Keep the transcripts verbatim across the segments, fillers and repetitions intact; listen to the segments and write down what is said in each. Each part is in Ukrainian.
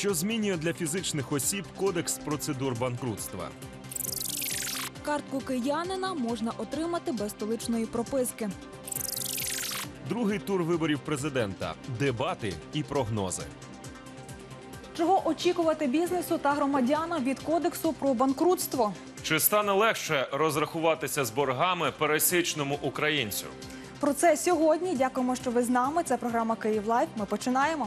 Що змінює для фізичних осіб Кодекс процедур банкрутства? Картку киянина можна отримати без столичної прописки. Другий тур виборів президента, дебати і прогнози. Чого очікувати бізнесу та громадянам від Кодексу про банкрутство? Чи стане легше розрахуватися з боргами пересічному українцю? Про це сьогодні. Дякуємо, що ви з нами. Це програма «Київ Лайв». Ми починаємо.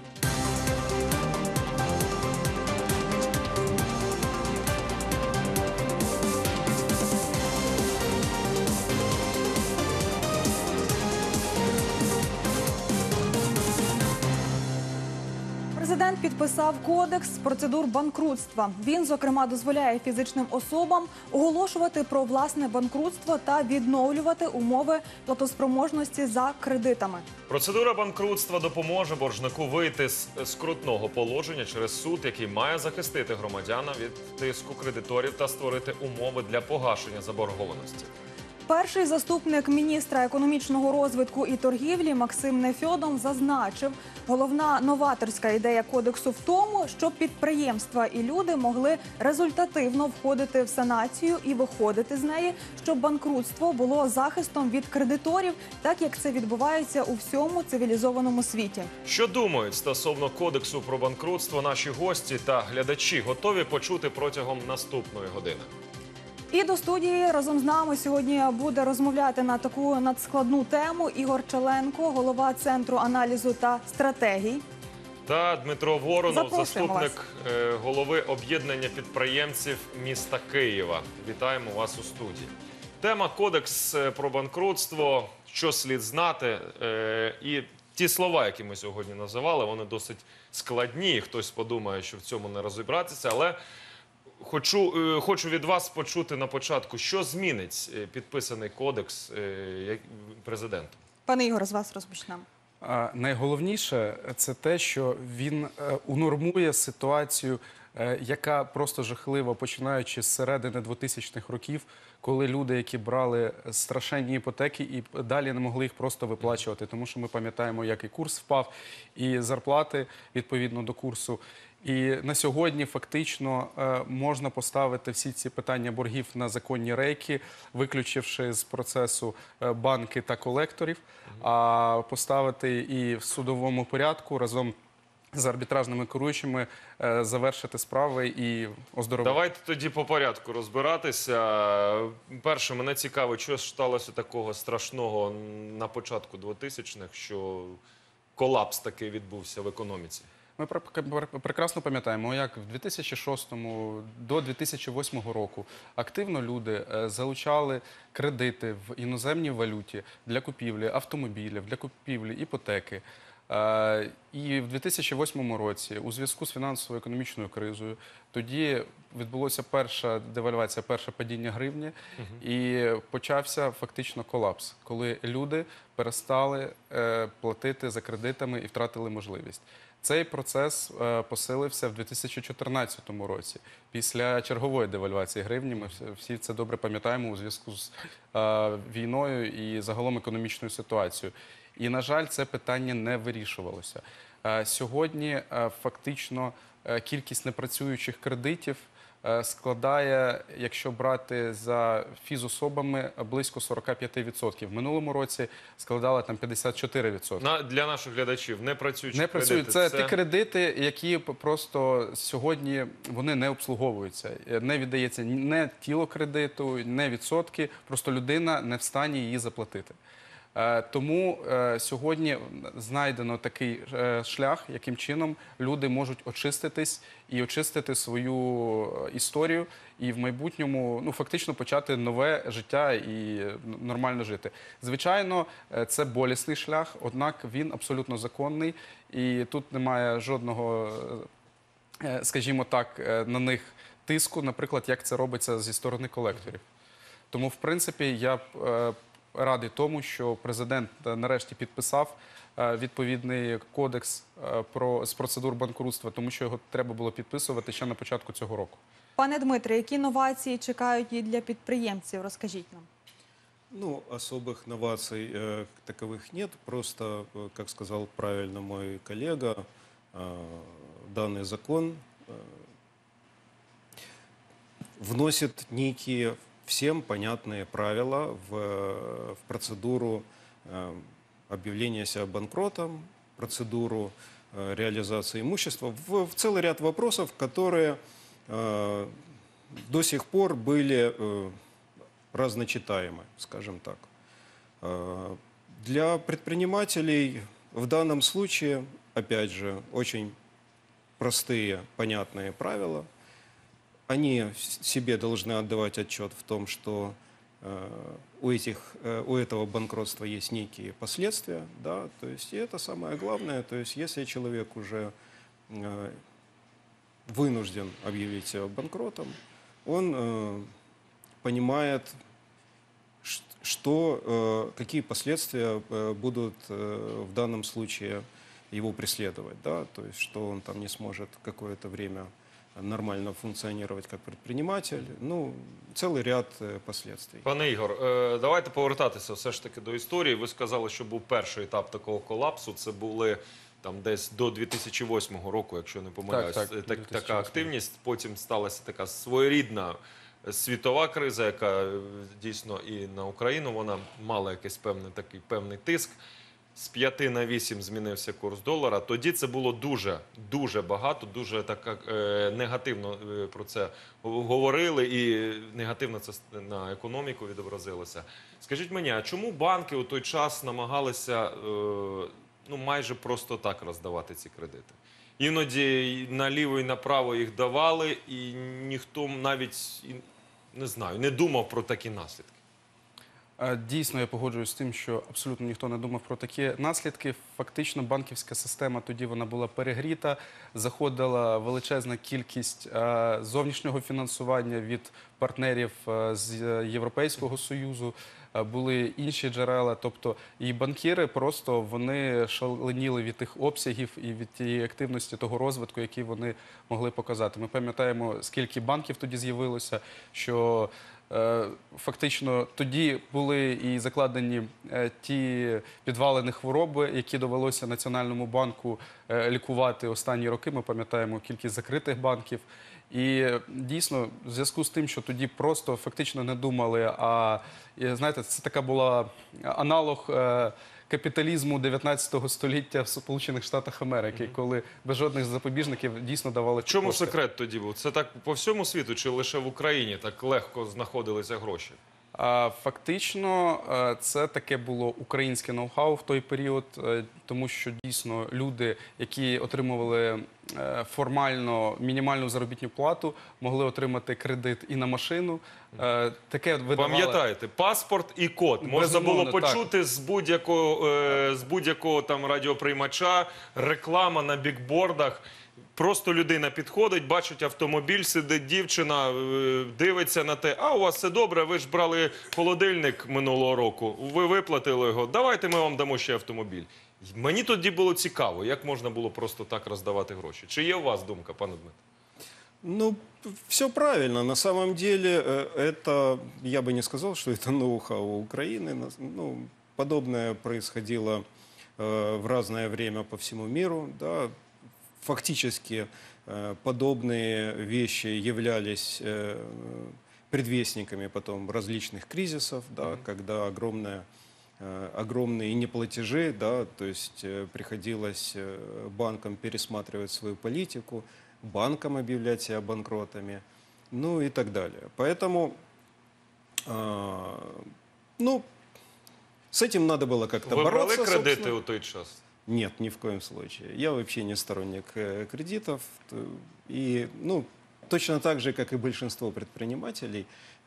Президент підписав Кодекс процедур банкрутства. Він, зокрема, дозволяє фізичним особам оголошувати про власне банкрутство та відновлювати умови платоспроможності за кредитами. Процедура банкрутства допоможе боржнику вийти з скрутного положення через суд, який має захистити громадяна від тиску кредиторів та створити умови для погашення заборгованості. Перший заступник міністра економічного розвитку і торгівлі Максим Нефьодов зазначив, головна новаторська ідея Кодексу в тому, щоб підприємства і люди могли результативно входити в санацію і виходити з неї, щоб банкрутство було захистом від кредиторів, так як це відбувається у всьому цивілізованому світі. Що думають стосовно Кодексу про банкрутство наші гості та глядачі? Готові почути протягом наступної години. І до студії разом з нами сьогодні буде розмовляти на таку надскладну тему Ігор Челенко, голова Центру аналізу та стратегій. Та Дмитро Воронов, заступник вас. голови об'єднання підприємців міста Києва. Вітаємо вас у студії. Тема «Кодекс про банкрутство», що слід знати. І ті слова, які ми сьогодні називали, вони досить складні. Хтось подумає, що в цьому не розібратися, але Хочу, хочу від вас почути на початку, що змінить підписаний кодекс президентом. Пане Ігоре, з вас розпочнемо. Найголовніше – це те, що він унормує ситуацію, яка просто жахлива, починаючи з середини двотисячних років, коли люди, які брали страшенні іпотеки і далі не могли їх просто виплачувати, тому що ми пам'ятаємо, як і курс впав, і зарплати відповідно до курсу. І на сьогодні фактично можна поставити всі ці питання боргів на законні рейки, виключивши з процесу банки та колекторів, а поставити і в судовому порядку разом з арбітражними керуючими завершити справи і оздоровити. Давайте тоді по порядку розбиратися. Перше, мене цікаво, що сталося такого страшного на початку двотисячних, що колапс такий відбувся в економіці. Ми прекрасно пам'ятаємо, як в дві тисячі шостому до дві тисячі восьмого року активно люди залучали кредити в іноземній валюті для купівлі автомобілів, для купівлі іпотеки. І в дві тисячі восьмому році у зв'язку з фінансово-економічною кризою тоді відбулося перша девальвація, перше падіння гривні, і почався фактично колапс, коли люди перестали платити за кредитами і втратили можливість. Цей процес посилився в дві тисячі чотирнадцятому році, після чергової девальвації гривні. Ми всі це добре пам'ятаємо у зв'язку з війною і загалом економічною ситуацією. І, на жаль, це питання не вирішувалося. Сьогодні фактично кількість непрацюючих кредитів складає, якщо брати за фізособами, близько сорок п'ять відсотків. В минулому році складала там п'ятдесят чотири відсотки. На, для наших глядачів не працюючі не кредити. Працюють. Це, це ті кредити, які просто сьогодні вони не обслуговуються. Не віддається не тіло кредиту, не відсотки. Просто людина не в стані її заплатити. Тому сьогодні знайдено такий шлях, яким чином люди можуть очиститись і очистити свою історію і в майбутньому, ну, фактично почати нове життя і нормально жити. Звичайно, це болісний шлях, однак він абсолютно законний і тут немає жодного, скажімо так, на них тиску, наприклад, як це робиться зі сторони колекторів. Тому, в принципі, я б радий тому, що президент нарешті підписав відповідний кодекс про, з процедур банкрутства, тому що його треба було підписувати ще на початку цього року. Пане Дмитре, які новації чекають і для підприємців? Розкажіть нам. Ну, особых новаций э, таковых нет. Просто, как сказал правильно мой коллега, э, данный закон э, вносит некие всем понятные правила в, в процедуру э, объявления себя банкротом, процедуру э, реализации имущества, в, в целый ряд вопросов, которые э, до сих пор были э, разночитаемы, скажем так. Э, для предпринимателей в данном случае, опять же, очень простые, понятные правила. Они себе должны отдавать отчет в том, что э, у, этих, э, у этого банкротства есть некие последствия, да, то есть и это самое главное, то есть если человек уже э, вынужден объявить себя банкротом, он э, понимает, что, э, какие последствия э, будут э, в данном случае его преследовать, да, то есть что он там не сможет какое-то время нормально функціонувати як предприниматель, ну, цілий ряд е, последствий. Пане Ігор, е, давайте повертатися все ж таки до історії. Ви сказали, що був перший етап такого колапсу. Це були там десь до дві тисячі восьмого року, якщо не помиляюсь, Так, так, так, дві тисячі така активність. Потім сталася така своєрідна світова криза, яка е, дійсно і на Україну вона мала якийсь певний такий певний тиск. З п'яти на вісім змінився курс долара. Тоді це було дуже, дуже багато, дуже так е, негативно е, про це говорили і негативно це на економіку відобразилося. Скажіть мені, а чому банки у той час намагалися е, ну, майже просто так роздавати ці кредити? Іноді наліво і направо їх давали, і ніхто навіть, не знаю, не думав про такі наслідки. Дійсно, я погоджуюсь з тим, що абсолютно ніхто не думав про такі наслідки. Фактично, банківська система тоді вона була перегріта, заходила величезна кількість зовнішнього фінансування від партнерів з Європейського Союзу, були інші джерела, тобто і банкіри просто вони шаленіли від тих обсягів і від тієї активності того розвитку, який вони могли показати. Ми пам'ятаємо, скільки банків тоді з'явилося, що фактично тоді були і закладені ті підвалини хвороби, які довелося Національному банку лікувати останні роки. Ми пам'ятаємо кількість закритих банків. І дійсно, в зв'язку з тим, що тоді просто фактично не думали, а, знаєте, це така була аналог капіталізму дев'ятнадцятого століття в Сполучених Штатах Америки, mm-hmm. коли без жодних запобіжників дійсно давали кошти. Чому секрет тоді був? Це так по всьому світу чи лише в Україні так легко знаходилися гроші? Фактично, це таке було українське ноу-хау в той період, тому що дійсно люди, які отримували формально мінімальну заробітну плату, могли отримати кредит і на машину. Таке видавали... Пам'ятаєте, паспорт і код. Можна Безумовно, було почути так. з будь-якого з будь-якого там радіоприймача, реклама на бікбордах. Просто людина підходить, бачить автомобіль, сидить дівчина, дивиться на те, а у вас все добре, ви ж брали холодильник минулого року, ви виплатили його, давайте ми вам дамо ще автомобіль. Мені тоді було цікаво, як можна було просто так роздавати гроші. Чи є у вас думка, пане Дмитро? Ну, все правильно. На самом деле, это, я бы не сказал, что это ноу-хау Украины. Ну, подобное происходило в разное время по всему миру, да. Фактически подобные вещи являлись предвестниками потом различных кризисов, да, mm-hmm. когда огромное, огромные неплатежи, да, то есть приходилось банкам пересматривать свою политику, банкам объявлять себя банкротами, ну и так далее. Поэтому, ну, с этим надо было как-то бороться. Вы брали кредиты у той час? Нет, ни в коем случае. Я вообще не сторонник кредитов. И, ну, точно так же, как и большинство предпринимателей,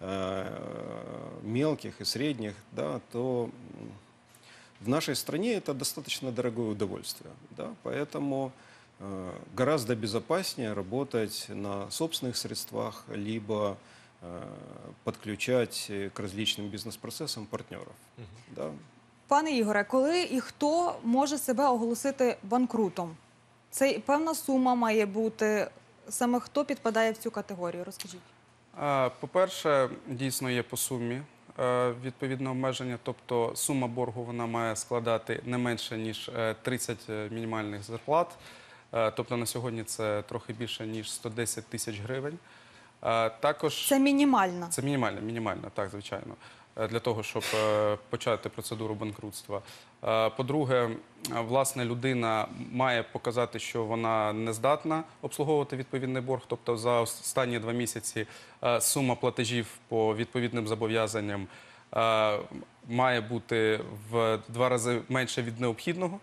мелких и средних, да, то в нашей стране это достаточно дорогое удовольствие. Да, поэтому гораздо безопаснее работать на собственных средствах, либо подключать к различным бизнес-процессам партнеров. Угу. Да. Пане Ігоре, коли і хто може себе оголосити банкрутом? Це певна сума має бути. Саме хто підпадає в цю категорію? Розкажіть. По-перше, дійсно є по сумі відповідне обмеження. Тобто сума боргу вона має складати не менше, ніж тридцять мінімальних зарплат. Е, Тобто на сьогодні це трохи більше, ніж сто десять тисяч гривень. Е, Також Це мінімальна. це мінімально, мінімально, так, звичайно, е, для того, щоб е, почати процедуру банкрутства. Е, По-друге, е, власне, людина має показати, що вона не здатна обслуговувати відповідний борг, тобто за останні два місяці е, сума платежів по відповідним зобов'язанням е, має бути в два рази менше від необхідного.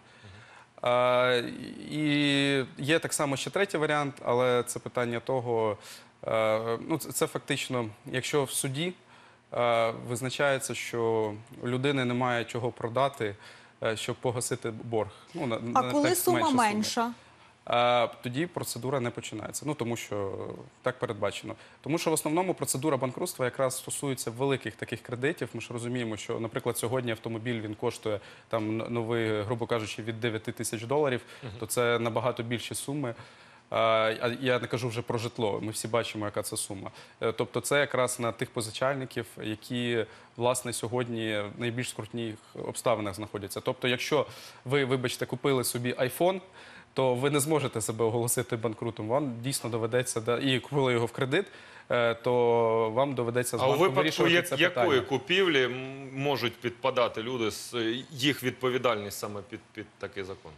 Е, І є так само ще третій варіант, але це питання того, е, ну, це, це фактично, якщо в суді е, визначається, що у людини немає чого продати, е, щоб погасити борг. Ну, на, А на коли текст сума суми. менша? Е, Тоді процедура не починається. Ну, тому що так передбачено. Тому що в основному процедура банкрутства якраз стосується великих таких кредитів. Ми ж розуміємо, що, наприклад, сьогодні автомобіль він коштує там н- новий, грубо кажучи, від дев'яти тисяч доларів, то це набагато більші суми. Е, А я не кажу вже про житло. Ми всі бачимо, яка це сума. Е, Тобто, це якраз на тих позичальників, які власне сьогодні в найбільш скрутних обставинах знаходяться. Тобто, якщо ви, вибачте, купили собі айфон, то ви не зможете себе оголосити банкрутом. Вам дійсно доведеться, да, і купили його в кредит, е, то вам доведеться з А у банком випадку вирішувати як, це якої питання. купівлі м, можуть підпадати люди, з їх відповідальність саме під, під такий закон?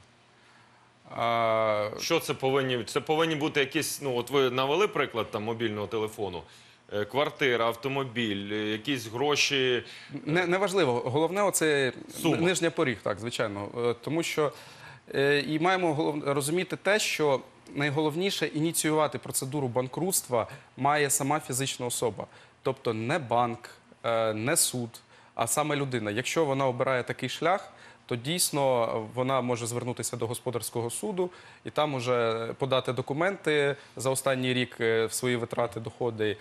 А, Що це повинні? Це повинні бути якісь, ну от ви навели приклад там мобільного телефону, е, квартира, автомобіль, е, якісь гроші. Не, неважливо. Головне, оце Сума. нижня поріг, так, звичайно. Е, Тому що е, і маємо голов- розуміти те, що найголовніше ініціювати процедуру банкрутства має сама фізична особа. Тобто не банк, е, не суд, а саме людина. Якщо вона обирає такий шлях, то дійсно вона може звернутися до господарського суду і там уже подати документи за останній рік е, в свої витрати, доходи.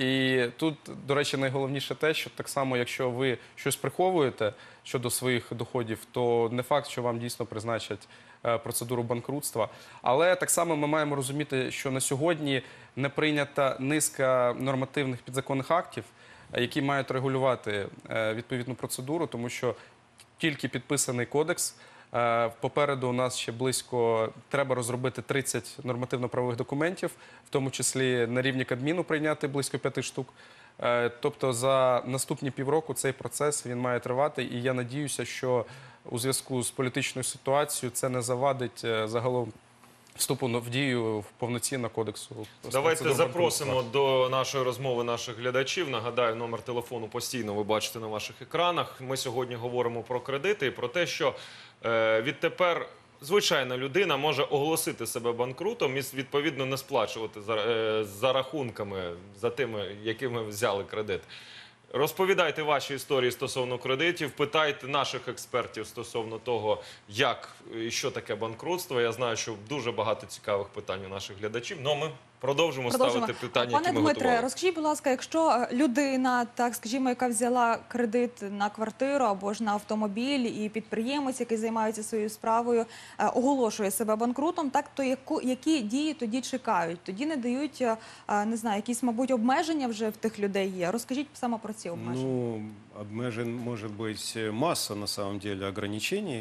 І тут, до речі, найголовніше те, що так само, якщо ви щось приховуєте щодо своїх доходів, то не факт, що вам дійсно призначать е, процедуру банкрутства. Але так само ми маємо розуміти, що на сьогодні не прийнята низка нормативних підзаконних актів, е, які мають регулювати е, відповідну процедуру, тому що тільки підписаний кодекс. Е, Попереду у нас ще близько, треба розробити тридцять нормативно-правових документів, в тому числі на рівні Кабміну прийняти близько п'яти штук. Е, Тобто за наступні півроку цей процес він має тривати, і я надіюся, що у зв'язку з політичною ситуацією це не завадить е, загалом вступу в дію в повноцінно кодексу. Давайте процедур запросимо банкрутства. до нашої розмови наших глядачів. Нагадаю, номер телефону постійно ви бачите на ваших екранах. Ми сьогодні говоримо про кредити і про те, що е, відтепер звичайна людина може оголосити себе банкрутом і відповідно не сплачувати за, е, за рахунками, за тими, якими взяли кредит. Розповідайте ваші історії стосовно кредитів, питайте наших експертів стосовно того, як і що таке банкрутство. Я знаю, що дуже багато цікавих питань у наших глядачів. Ну, ми продовжимо, Продовжимо. ставити питання, Пане які ми Дмитре, готували. розкажіть, будь ласка, якщо е, людина, так скажімо, яка взяла кредит на квартиру або ж на автомобіль, і підприємець, який займається своєю справою, е, оголошує себе банкрутом, так то яку, які дії тоді чекають? Тоді не дають, е, е, не знаю, якісь, мабуть, обмеження вже в тих людей є. Розкажіть саме про ці обмеження. Ну, обмежен может быть масса, на самом деле, ограничений.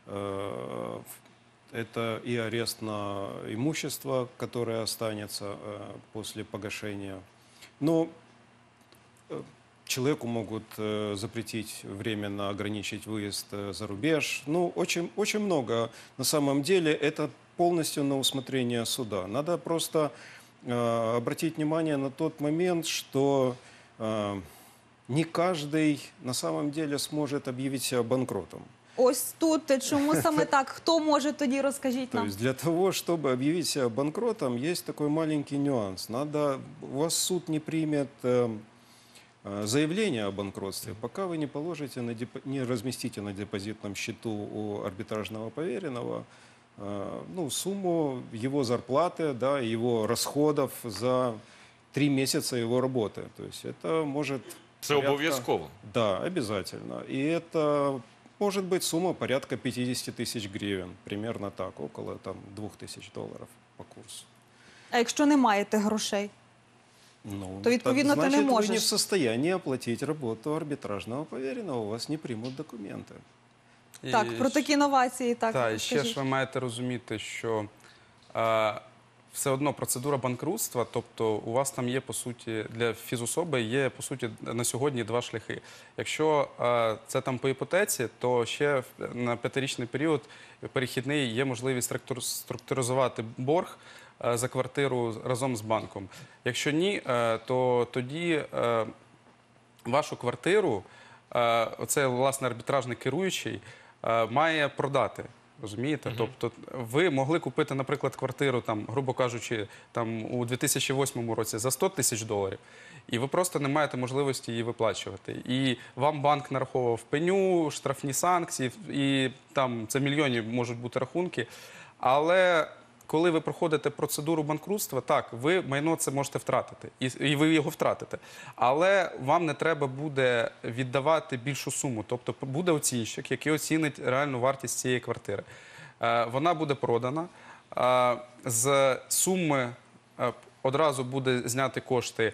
Э, Это и арест на имущество, которое останется э, после погашения. Но э, человеку могут э, запретить временно ограничить выезд э, за рубеж. Ну, очень, очень много. На самом деле это полностью на усмотрение суда. Надо просто э, обратить внимание на тот момент, что э, не каждый на самом деле сможет объявить себя банкротом. Ось тут чому саме так? Хто може тоді, розкажіть То нам? есть для того, чтобы объявить себя банкротом, есть такой маленький нюанс. Надо, у вас суд не примет э, э, заявление о банкротстве, пока вы не положите, на деп- не разместите на депозитном счету у арбитражного поверенного э, ну, сумму его зарплаты, да, его расходов за три месяца его работы. То есть это может... Це порядка- обов'язково. Да, обязательно. И это может быть сумма порядка пятьдесят тысяч гривен. Примерно так, около там, двух тысяч долларов по курсу. А якщо не маєте грошей? Ну, То, відповідно, так, ти не значит, вы не в можеш. состоянии оплатить работу арбитражного поверенного, у вас не примут документы. І Так, про такі новації, так, Так, і ще скажіть. ж ви маєте розуміти, що е, все одно процедура банкрутства, тобто у вас там є, по суті, для фізособи є, по суті, на сьогодні два шляхи. Якщо е, це там по іпотеці, то ще на п'ятирічний період перехідний є можливість структур- структуризувати борг е, за квартиру разом з банком. Якщо ні, е, то тоді е, вашу квартиру, е, оце, власне, арбітражний керуючий, е, має продати. Розумієте? Тобто ви могли купити, наприклад, квартиру, там, грубо кажучи, там, у дві тисячі восьмому році за сто тисяч доларів, і ви просто не маєте можливості її виплачувати. І вам банк нараховував пеню, штрафні санкції, і там це мільйонів можуть бути рахунки. Але коли ви проходите процедуру банкрутства, так, ви майно це можете втратити, і, і ви його втратите. Але вам не треба буде віддавати більшу суму. Тобто буде оцінщик, який оцінить реальну вартість цієї квартири. Е, вона буде продана. Е, з суми е, одразу буде зняти кошти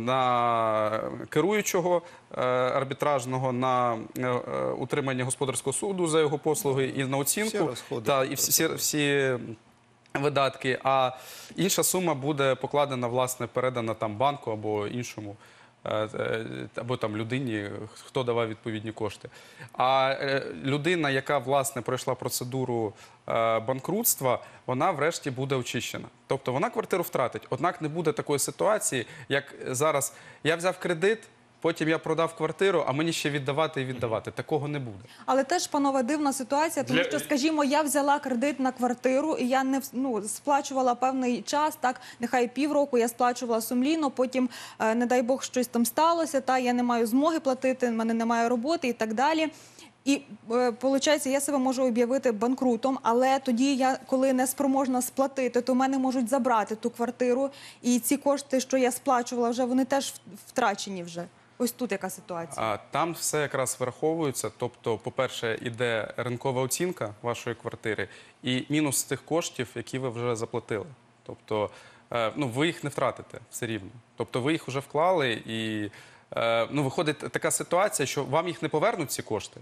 на керуючого е, арбітражного, на е, утримання господарського суду за його послуги і на оцінку. Всі розходи. Та, і всі, всі видатки, а інша сума буде покладена, власне, передана там банку або іншому, е, е, або там людині, хто давав відповідні кошти. А е, людина, яка, власне, пройшла процедуру е, банкрутства, вона врешті буде очищена. Тобто вона квартиру втратить. Однак не буде такої ситуації, як зараз я взяв кредит, потім я продав квартиру, а мені ще віддавати і віддавати. Такого не буде. Але теж, панове, дивна ситуація, тому Для- що, скажімо, я взяла кредит на квартиру, і я не вс- ну, сплачувала певний час, так, нехай півроку я сплачувала сумлінно, потім, е, не дай Бог, щось там сталося, та, я не маю змоги платити, в мене немає роботи і так далі. І, виходить, я себе можу об'явити банкрутом, але тоді я, коли не спроможна сплатити, то в мене можуть забрати ту квартиру, і ці кошти, що я сплачувала вже, вони теж втрачені вже. Ось тут яка ситуація. А там все якраз враховується. Тобто, по-перше, іде ринкова оцінка вашої квартири і мінус тих коштів, які ви вже заплатили. Тобто, е, ну, ви їх не втратите все рівно. Тобто, ви їх вже вклали, і е, ну, виходить така ситуація, що вам їх не повернуть ці кошти,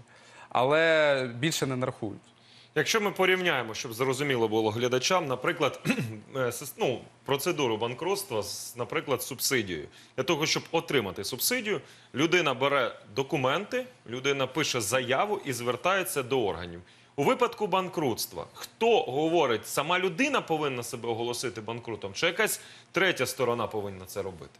але більше не нарахують. Якщо ми порівняємо, щоб зрозуміло було глядачам, наприклад, е, сис- ну, процедуру банкрутства з, наприклад, субсидією. Для того, щоб отримати субсидію, людина бере документи, людина пише заяву і звертається до органів. У випадку банкрутства, хто говорить, сама людина повинна себе оголосити банкрутом, чи якась третя сторона повинна це робити?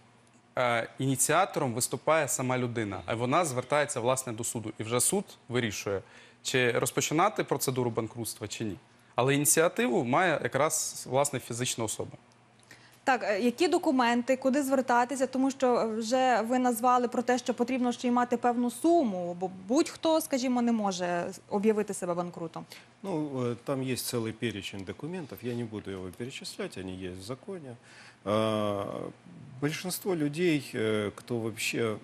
Е, Ініціатором виступає сама людина, а вона звертається, власне, до суду. І вже суд вирішує, чи розпочинати процедуру банкрутства, чи ні. Але ініціативу має якраз, власне, фізична особа. Так, е, які документи, куди звертатися, тому що вже ви назвали про те, що потрібно ще й мати певну суму, бо будь-хто, скажімо, не може об'явити себе банкрутом. Ну, э, там есть целый перечень документов, я не буду его перечислять, они есть в законе. А, Большинство людей, э, кто вообще м,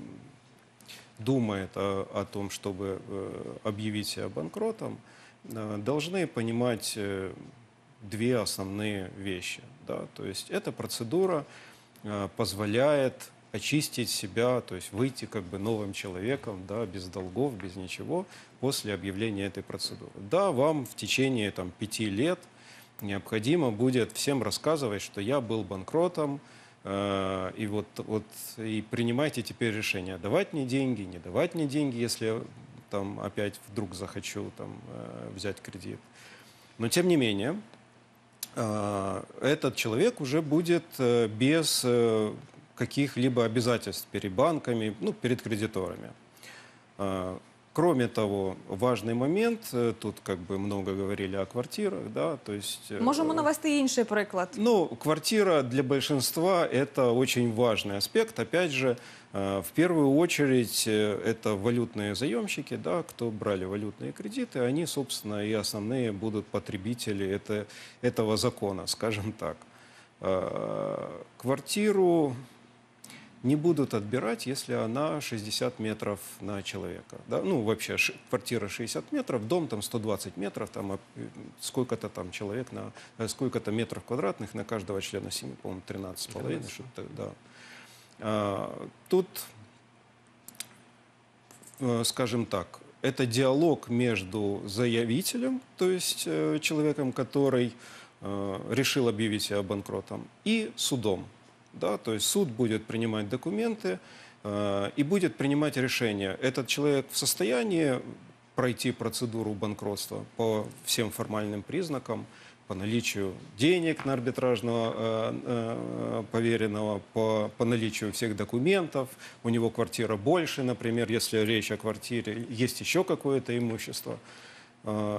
думает о, о том, чтобы э, объявить себя банкротом, э, должны понимать э, две основные вещи. Да? То есть эта процедура э, позволяет очистить себя, то есть выйти как бы новым человеком, да, без долгов, без ничего, после объявления этой процедуры. Да, вам в течение там, пяти лет необходимо будет всем рассказывать, что я был банкротом, э, и вот, вот и принимайте теперь решение, давать мне деньги, не давать мне деньги, если я там опять вдруг захочу там, э, взять кредит. Но тем не менее, э, этот человек уже будет э, без э, каких-либо обязательств перед банками, ну, перед кредиторами. Э, Кроме того, важный момент, э, тут как бы много говорили о квартирах, да, то есть... э, Можемо навести інший приклад. Ну, квартира для большинства это очень важный аспект. Опять же, э, в первую очередь э, это валютные заемщики, да, кто брали валютные кредиты, они, собственно, и основные будут потребители это, этого закона, скажем так. Э, Квартиру не будут отбирать, если она шестьдесят метров на человека. Да? Ну, вообще, ши- квартира шестьдесят метров, дом там сто двадцать метров, там а, э, сколько-то там человек, на, э, сколько-то метров квадратных на каждого члена семьи, по-моему, тринадцать с половиной, что-то, да. А, тут, э, скажем так, это диалог между заявителем, то есть э, человеком, который э, решил объявить себя банкротом, и судом. Да, то есть суд будет принимать документы э, и будет принимать решение. Этот человек в состоянии пройти процедуру банкротства по всем формальным признакам, по наличию денег на арбитражного э, э, поверенного, по, по наличию всех документов, у него квартира больше, например, если речь о квартире, есть еще какое-то имущество. Э,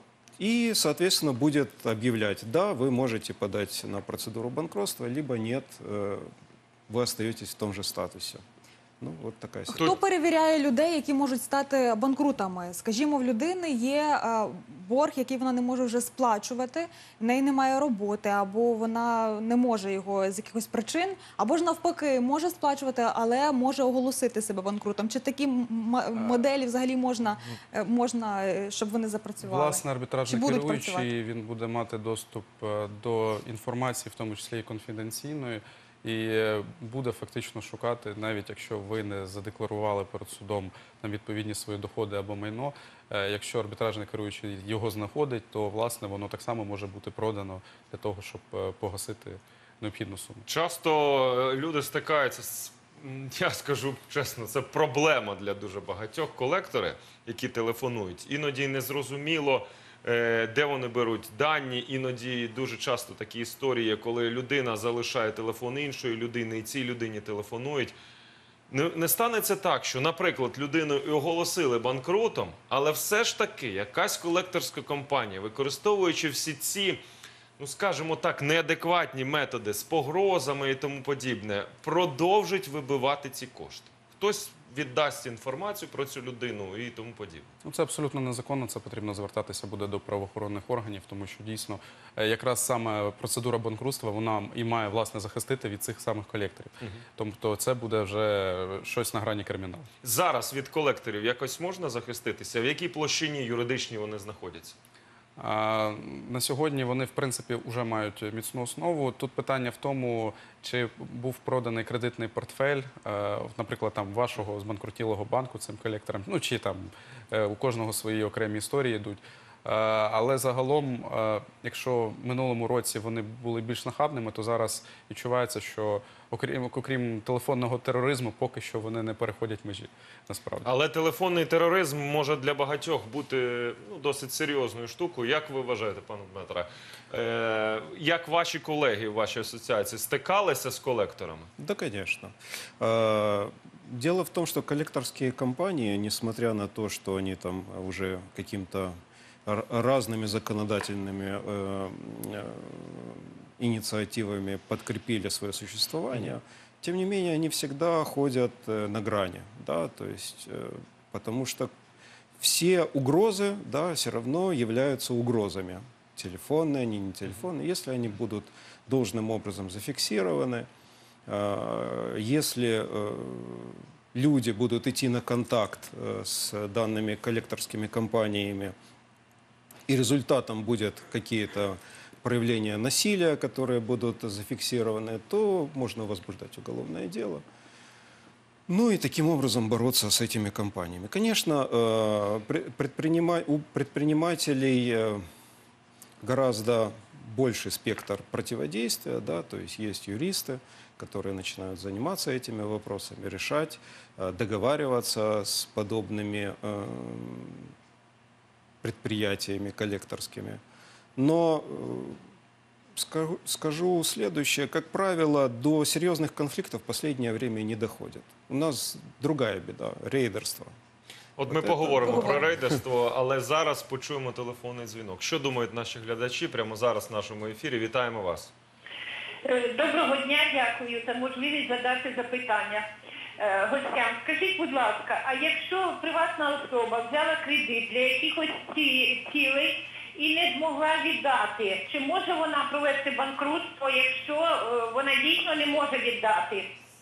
и, соответственно, будет объявлять, да, вы можете подать на процедуру банкротства, либо нет, э, вы остаетесь в том же статусе. Ну, от така ситуація. Хто перевіряє людей, які можуть стати банкрутами? Скажімо, в людини є е, борг, який вона не може вже сплачувати, в неї немає роботи, або вона не може його з якихось причин, або ж навпаки може сплачувати, але може оголосити себе банкрутом. Чи такі м- моделі взагалі можна, е, можна, е, щоб вони запрацювали? Власне, арбітражний Чи будуть керуючий, працювати? він буде мати доступ е, до інформації, в тому числі і конфіденційної, і е, буде фактично шукати, навіть якщо ви не задекларували перед судом на відповідні свої доходи або майно, е, якщо арбітражний керуючий його знаходить, то, власне, воно так само може бути продано для того, щоб е, погасити необхідну суму. Часто е, люди стикаються з, м, я скажу чесно, це проблема для дуже багатьох колектори, які телефонують. Іноді незрозуміло, е, де вони беруть дані, іноді дуже часто такі історії, коли людина залишає телефон іншої людини і цій людині телефонують. Не, не станеться так, що, наприклад, людину і оголосили банкрутом, але все ж таки якась колекторська компанія, використовуючи всі ці, ну скажімо так, неадекватні методи з погрозами і тому подібне, продовжить вибивати ці кошти. Хтось віддасть інформацію про цю людину і тому подібне. Ну, це абсолютно незаконно, це потрібно звертатися буде до правоохоронних органів, тому що дійсно е, якраз саме процедура банкрутства, вона і має, власне, захистити від цих самих колекторів. Тобто це буде вже щось на грані криміналу. Зараз від колекторів якось можна захиститися? В якій площині юридичній вони знаходяться? А, на сьогодні вони, в принципі, вже мають міцну основу. Тут питання в тому, чи був проданий кредитний портфель, е, наприклад, там вашого збанкрутілого банку цим колекторам, ну чи там е, у кожного свої окремі історії йдуть. Е, але загалом, е, якщо в минулому році вони були більш нахабними, то зараз відчувається, що окрім, окрім телефонного тероризму, поки що вони не переходять межі, насправді. Але телефонний тероризм може для багатьох бути ну, досить серйозною штукою. Як ви вважаєте, пане Дмитре? Е, як ваші колеги в вашій асоціації стикалися з колекторами? Да, конечно. Э, Дело в том, что коллекторские компании, несмотря на то, что они там уже каким-то р- разными законодательными э, э, инициативами подкрепили свое существование, тем не менее они всегда ходят э, на грани, да, то есть, э, потому что все угрозы, да, все равно являются угрозами. Телефонные, они не телефонные, если они будут должным образом зафиксированы, э, если э, люди будут идти на контакт э, с данными коллекторскими компаниями, и результатом будет какие-то проявления насилия, которые будут зафиксированы, то можно возбуждать уголовное дело. Ну и таким образом бороться с этими компаниями. Конечно, э, пре- предпринима- у предпринимателей э, гораздо больший спектр противодействия, да, то есть есть юристы, которые начинают заниматься этими вопросами, решать, э, договариваться с подобными э, предприятиями коллекторскими. Но э, скажу, скажу следующее. Как правило, до серьезных конфликтов в последнее время не доходит. У нас другая беда – рейдерство. От ми От це- поговоримо про рейдерство, але зараз почуємо телефонний дзвінок. Що думають наші глядачі прямо зараз в нашому ефірі? Вітаємо вас. Е, Доброго дня, дякую за можливість задати запитання е, гостям. Скажіть, будь ласка, а якщо приватна особа взяла кредит для якихось ці- цілей і не змогла віддати, чи може вона провести банкрутство, якщо е, вона дійсно не може віддати?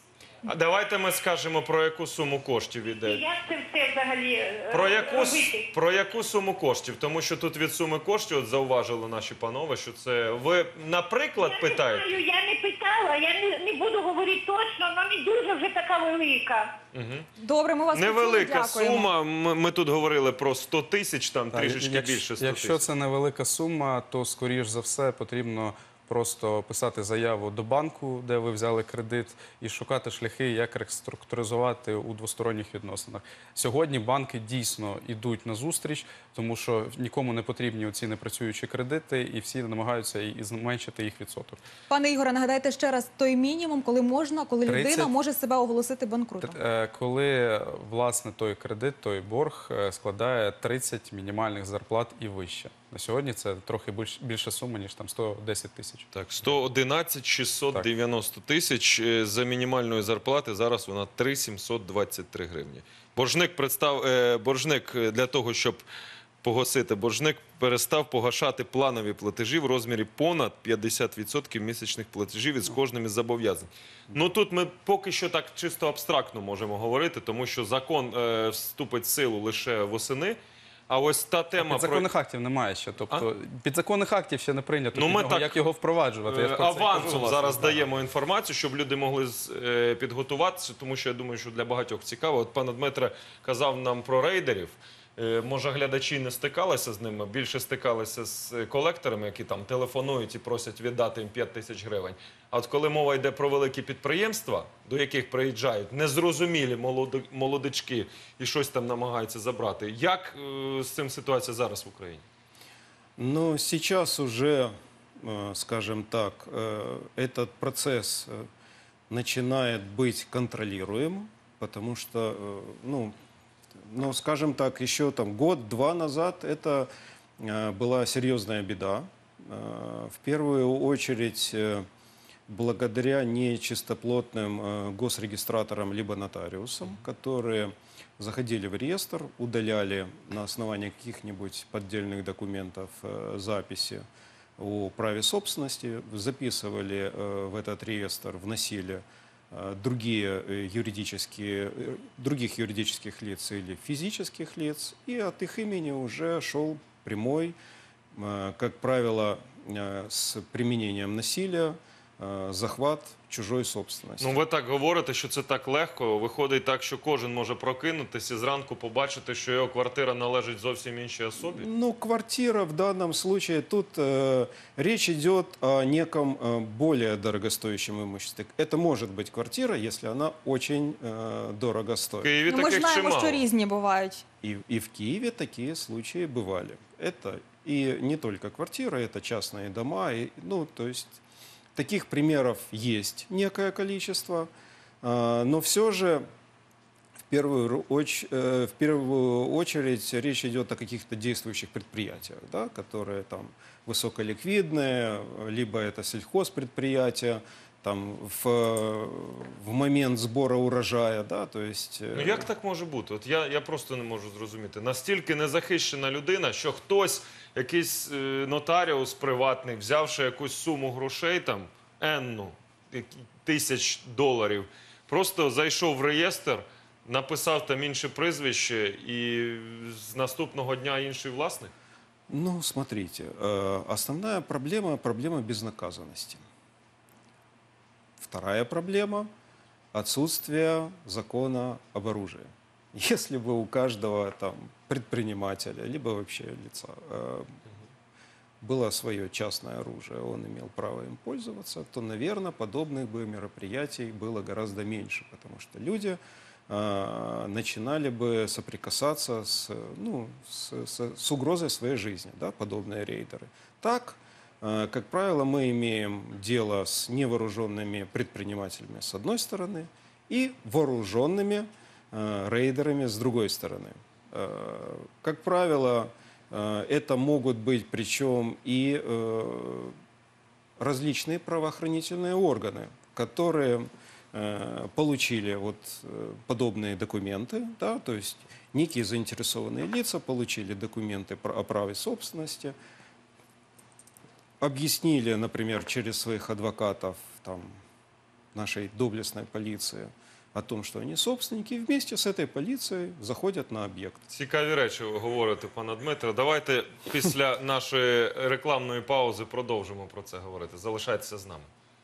А давайте ми скажемо, про яку суму коштів І іде. як це все взагалі е, Про яку, с- робити? про яку суму коштів? Тому що тут від суми коштів, от зауважили наші панове, що це ви, наприклад, Я не питаєте? знаю, я не питала, я не, не буду говорити точно, але не дуже вже така велика. Добре, ми вас почули, Невелика дякуємо. сума. Ми, ми тут говорили про сто тисяч, там Так, трішечки якщо- більше ста Якщо тисяч. це невелика сума, то, скоріш за все, потрібно просто писати заяву до банку, де ви взяли кредит, і шукати шляхи, як реструктуризувати у двосторонніх відносинах. Сьогодні банки дійсно йдуть на зустріч, тому що нікому не потрібні ці непрацюючі кредити, і всі намагаються і зменшити їх відсоток. Пане Ігоре, нагадайте ще раз той мінімум, коли можна, коли людина тридцять може себе оголосити банкрутом. Е, Коли, власне, той кредит, той борг е, складає тридцять мінімальних зарплат і вище. На сьогодні це трохи більш, більша сума, ніж там сто десять тисяч. Так, сто одинадцять шістсот дев'яносто тисяч е, за мінімальної зарплати. Зараз вона три тисячі сімсот двадцять три гривні. Боржник представ е, боржник е, для того, щоб погасити боржник, перестав погашати планові платежі в розмірі понад п'ятдесят відсотків місячних платежів із кожним із зобов'язань. Ну тут ми поки що так чисто абстрактно можемо говорити, тому що закон е, вступить в силу лише восени. А ось та тема про Підзаконних актів немає ще. Тобто підзаконних актів ще не прийнято. Ну, під ми нього, так, як його впроваджувати. Я ж Е, про це й кажу, авансом власне, зараз так. даємо інформацію, щоб люди могли з- е, підготуватися, тому що я думаю, що для багатьох цікаво. От пан Дмитре казав нам про рейдерів. Е, Може, глядачі не стикалися з ними, більше стикалися з колекторами, які там телефонують і просять віддати їм п'ять тисяч гривень. А от коли мова йде про великі підприємства, до яких приїжджають незрозумілі молоди- молодички і щось там намагаються забрати, як е, з цим ситуація зараз в Україні? Но сейчас уже, э, скажем так, э, этот процесс э, начинает быть контролируем, потому что, э, ну, ну, скажем так, еще там год-два назад это э, была серьезная беда. Э, В первую очередь э, благодаря нечистоплотным э, госрегистраторам либо нотариусам, которые заходили в реестр, удаляли на основании каких-нибудь поддельных документов э, записи о праве собственности, записывали э, в этот реестр, вносили э, другие э, юридические, э, других юридических лиц или физических лиц, и от их имени уже шел прямой, э, как правило, э, с применением насилия, э, захват чужої собственності. Ну, ви так говорите, що це так легко. Виходить так, що кожен може прокинутися і зранку побачити, що його квартира належить зовсім іншій особі. Ну, квартира в данном случае, тут э, речь идет о неком э, более дорогостоящем имуществе. Это может быть квартира, если она очень э, дорого В стоит. Києві Ну, ми ж таких знаємо, чимало. що різні бувають. И, и в Киеве такие случаи бывали. Это и не только квартира, это частные дома. И, ну, то есть таких примеров есть некое количество, а, но все же в первую, ру- оч- э, в первую очередь речь идет о каких-то действующих предприятиях, да, которые там высоколиквидные, либо это сельхозпредприятия, там в, в момент сбора урожая, да, то есть... э, Ну як так може бути? От я, я просто не можу зрозуміти. Настільки незахищена людина, що хтось, якийсь е, нотаріус приватний, взявши якусь суму грошей, там, енну, які- тисяч доларів, просто зайшов в реєстр, написав там інше прізвище і з наступного дня інший власник? Ну, смотрите, э, основная проблема – проблема безнаказанности. Вторая проблема – отсутствие закона об оружии. Если бы у каждого там, предпринимателя, либо вообще лица, э, было свое частное оружие, он имел право им пользоваться, то, наверное, подобных бы мероприятий было гораздо меньше, потому что люди э, начинали бы соприкасаться с, ну, с, с- с угрозой своей жизни, да, подобные рейдеры. Так, э, как правило, мы имеем дело с невооруженными предпринимателями с одной стороны и вооруженными э, рейдерами с другой стороны. Э, Как правило, э, это могут быть причем и э, различные правоохранительные органы, которые э, получили вот э, подобные документы, да, то есть некие заинтересованные лица получили документы про- о праве собственности, объяснили, например, через своих адвокатов там, нашей доблестной полиции, о том, что они собственники, и вместе с этой полицией заходят на объект. Цікаві речі ви говорите, пане Дмитре. Давайте після нашої рекламної паузи продовжимо про це говорити. Залишайтеся з нами.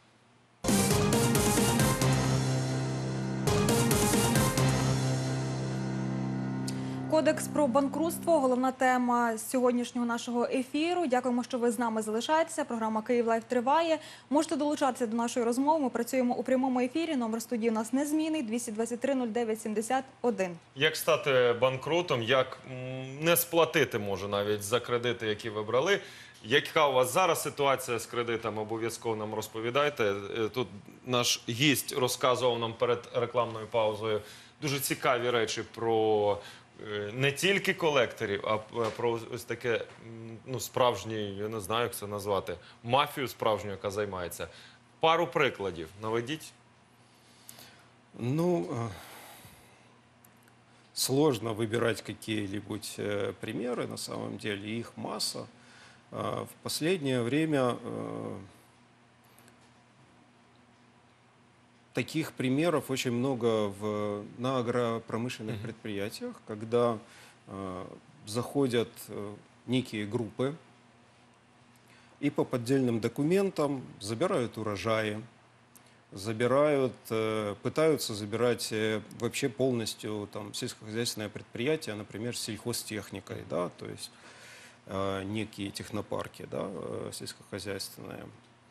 Кодекс про банкрутство – головна тема сьогоднішнього нашого ефіру. Дякуємо, що ви з нами залишаєтеся. Програма «Київ Лайв» триває. Можете долучатися до нашої розмови. Ми працюємо у прямому ефірі. Номер студії у нас незмінний – двісті двадцять три нуль дев'ять сімдесят один. Як стати банкрутом, як м, не сплатити, може, навіть за кредити, які ви брали. Яка у вас зараз ситуація з кредитами, обов'язково нам розповідайте. Е, Тут наш гість розказував нам перед рекламною паузою дуже цікаві речі про е, не тільки колекторів, а п- про ось таке, м, ну, справжній, я не знаю, як це назвати, мафію справжню, яка займається. Пару прикладів наведіть. Ну, э, сложно выбирать какие-либо э, примеры, на самом деле, их масса. А, В последнее время э, таких примеров очень много в, на агропромышленных Мгм. предприятиях, когда э, заходят э, некие группы и по поддельным документам забирают урожаи, забирают, э, пытаются забирать э, вообще полностью там сельскохозяйственное предприятие, например, с сельхозтехникой, да, то есть э, некие технопарки, да, э, сельскохозяйственные.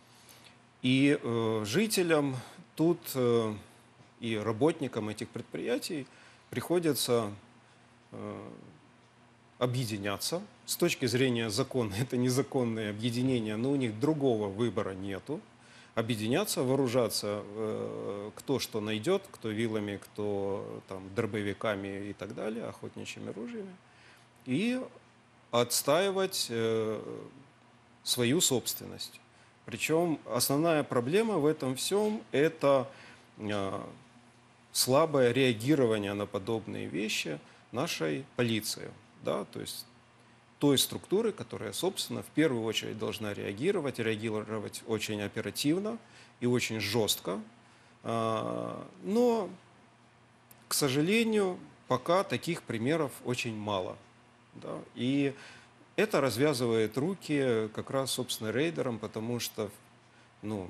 И э, жителям тут э, и работникам этих предприятий приходится э, объединяться. С точки зрения закона это незаконные объединения, но у них другого выбора нету. Объединяться, вооружаться, э, кто что найдет, кто вилами, кто там дробовиками и так далее, охотничьими ружьями, и отстаивать э, свою собственность. Причем основная проблема в этом всем – это э, слабое реагирование на подобные вещи нашей полиции, да, то есть той структуры, которая, собственно, в первую очередь должна реагировать, реагировать очень оперативно и очень жестко. А, Но, к сожалению, пока таких примеров очень мало. Да. И это развязывает руки как раз, собственно, рейдерам, потому что, ну,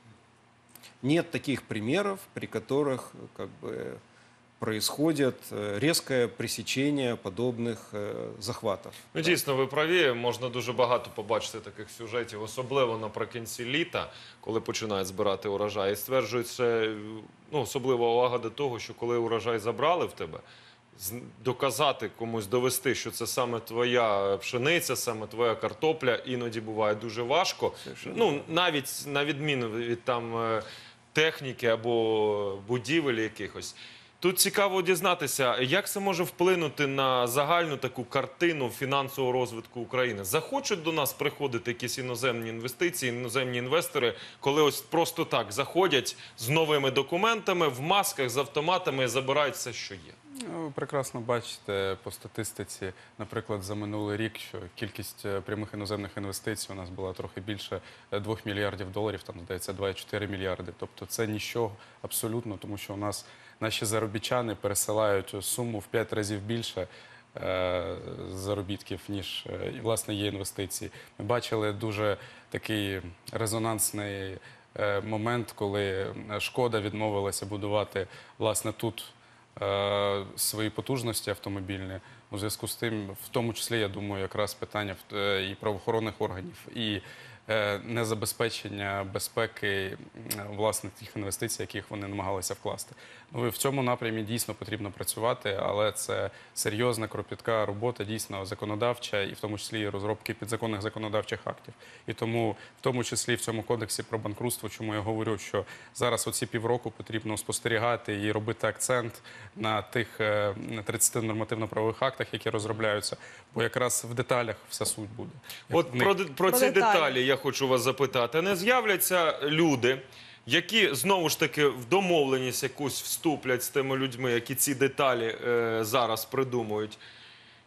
нет таких примеров, при которых как бы происходит э, резкое пресечение подобних э, захватов. Ну, дійсно, ви праві. Можна дуже багато побачити таких сюжетів, особливо наприкінці літа, коли починають збирати урожай. І стверджується, ну, особлива увага до того, що коли урожай забрали в тебе, з- доказати комусь, довести, що це саме твоя пшениця, саме твоя картопля, іноді буває дуже важко. Совершенно Ну, навіть на відміну від там е, техніки або будівель якихось. Тут цікаво дізнатися, як це може вплинути на загальну таку картину фінансового розвитку України. Захочуть до нас приходити якісь іноземні інвестиції, іноземні інвестори, коли ось просто так заходять з новими документами, в масках, з автоматами і забирають все, що є. Ну, ви прекрасно бачите по статистиці, наприклад, за минулий рік, що кількість е, прямих іноземних інвестицій у нас була трохи більше е, двох мільярдів доларів, там, здається, два цілих чотири мільярди. Тобто це нічого абсолютно, тому що у нас наші заробітчани пересилають суму в п'ять разів більше е, заробітків, ніж, е, і, власне, є інвестиції. Ми бачили дуже такий резонансний е, момент, коли Шкода відмовилася будувати, власне, тут е, свої потужності автомобільні. У зв'язку з тим, в тому числі, я думаю, якраз питання в- е, і правоохоронних органів, і е, незабезпечення безпеки м, власне тих інвестицій, яких вони намагалися вкласти. Ну, і в цьому напрямі дійсно потрібно працювати, але це серйозна, кропітка робота, дійсно законодавча, і в тому числі і розробки підзаконних законодавчих актів. І тому, в тому числі в цьому кодексі про банкрутство, чому я говорю, що зараз оці півроку потрібно спостерігати і робити акцент на тих е, тридцяти нормативно-правових актах, які розробляються, бо якраз в деталях вся суть буде. От В них- про, де- про Про ці деталі. деталі я хочу вас запитати. Не з'являться люди, які знову ж таки в домовленість якусь вступлять з тими людьми, які ці деталі е, зараз придумують,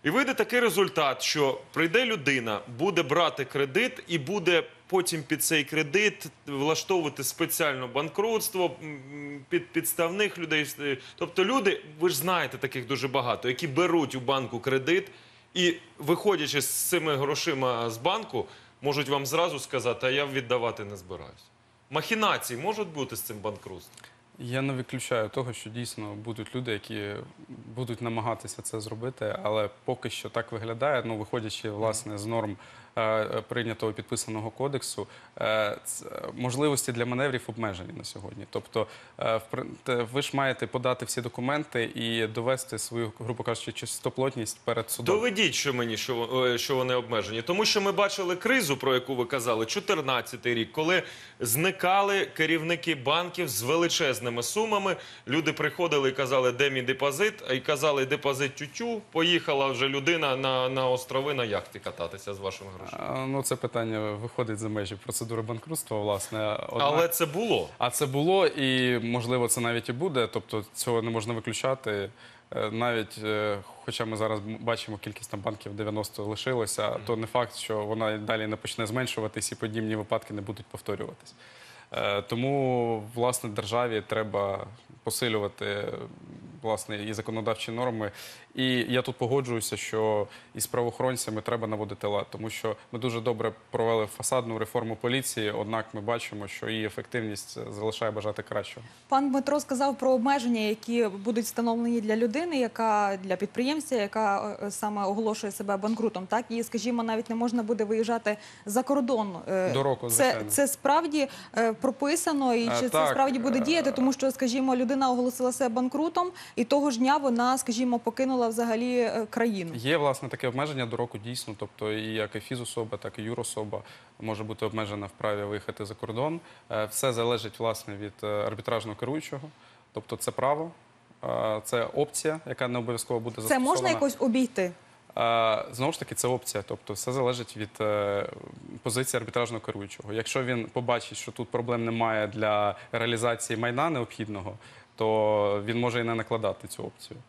І вийде такий результат, що прийде людина, буде брати кредит і буде потім під цей кредит влаштовувати спеціальне банкрутство, м, під підставних людей. Тобто люди, ви ж знаєте таких дуже багато, які беруть у банку кредит і, виходячи з цими грошима з банку, можуть вам зразу сказати, а я віддавати не збираюсь. Махінації можуть бути з цим банкрутством? Я не виключаю того, що дійсно будуть люди, які будуть намагатися це зробити, але поки що так виглядає, ну, виходячи, власне, з норм е, прийнятого підписаного кодексу, е, ц- можливості для маневрів обмежені на сьогодні. Тобто, е, в при- те- ви ж маєте подати всі документи і довести свою, грубо кажучи, чистоплотність перед судом. Доведіть, що мені, що, е, що вони обмежені. Тому що ми бачили кризу, про яку ви казали, чотирнадцятий рік, коли зникали керівники банків з величезними сумами. Люди приходили і казали, де мій депозит, а й казали, депозит тютю, поїхала вже людина на, на острови на яхті кататися з вашими грошима. Е, Ну, це питання виходить за межі процедури банкрутства, власне. Однак- Але це було. А це було, і можливо це навіть і буде. Тобто цього не можна виключати. Е, Навіть, е, хоча ми зараз бачимо, кількість там банків дев'яносто лишилося, то не факт, що вона і далі не почне зменшуватись і подібні випадки не будуть повторюватись. Е, Тому, власне, державі треба посилювати власне і законодавчі норми. І я тут погоджуюся, що із правоохоронцями треба наводити лад, тому що ми дуже добре провели фасадну реформу поліції, однак ми бачимо, що її ефективність залишає бажати кращого. Пан Дмитро сказав про обмеження, які будуть встановлені для людини, яка для підприємця, яка е, саме оголошує себе банкрутом. Так і, скажімо, навіть не можна буде виїжджати за кордон. Е, До року, це, звичайно. це справді е, прописано, і Е, чи це так, справді буде е, діяти, тому що, скажімо, людина оголосила себе банкрутом, і того ж дня вона, скажімо, покинула взагалі е, країну. Є, власне, таке обмеження до року дійсно, тобто і як і фізособа, так і юрособа може бути обмежена в праві виїхати за кордон. Е, Все залежить, власне, від е, арбітражного керуючого, тобто це право, е, це опція, яка не обов'язково буде Це застосована. можна якось обійти? Е, Знову ж таки, це опція, тобто все залежить від е, позиції арбітражного керуючого. Якщо він побачить, що тут проблем немає для реалізації майна необхідного, то він може і не накладати цю опцію.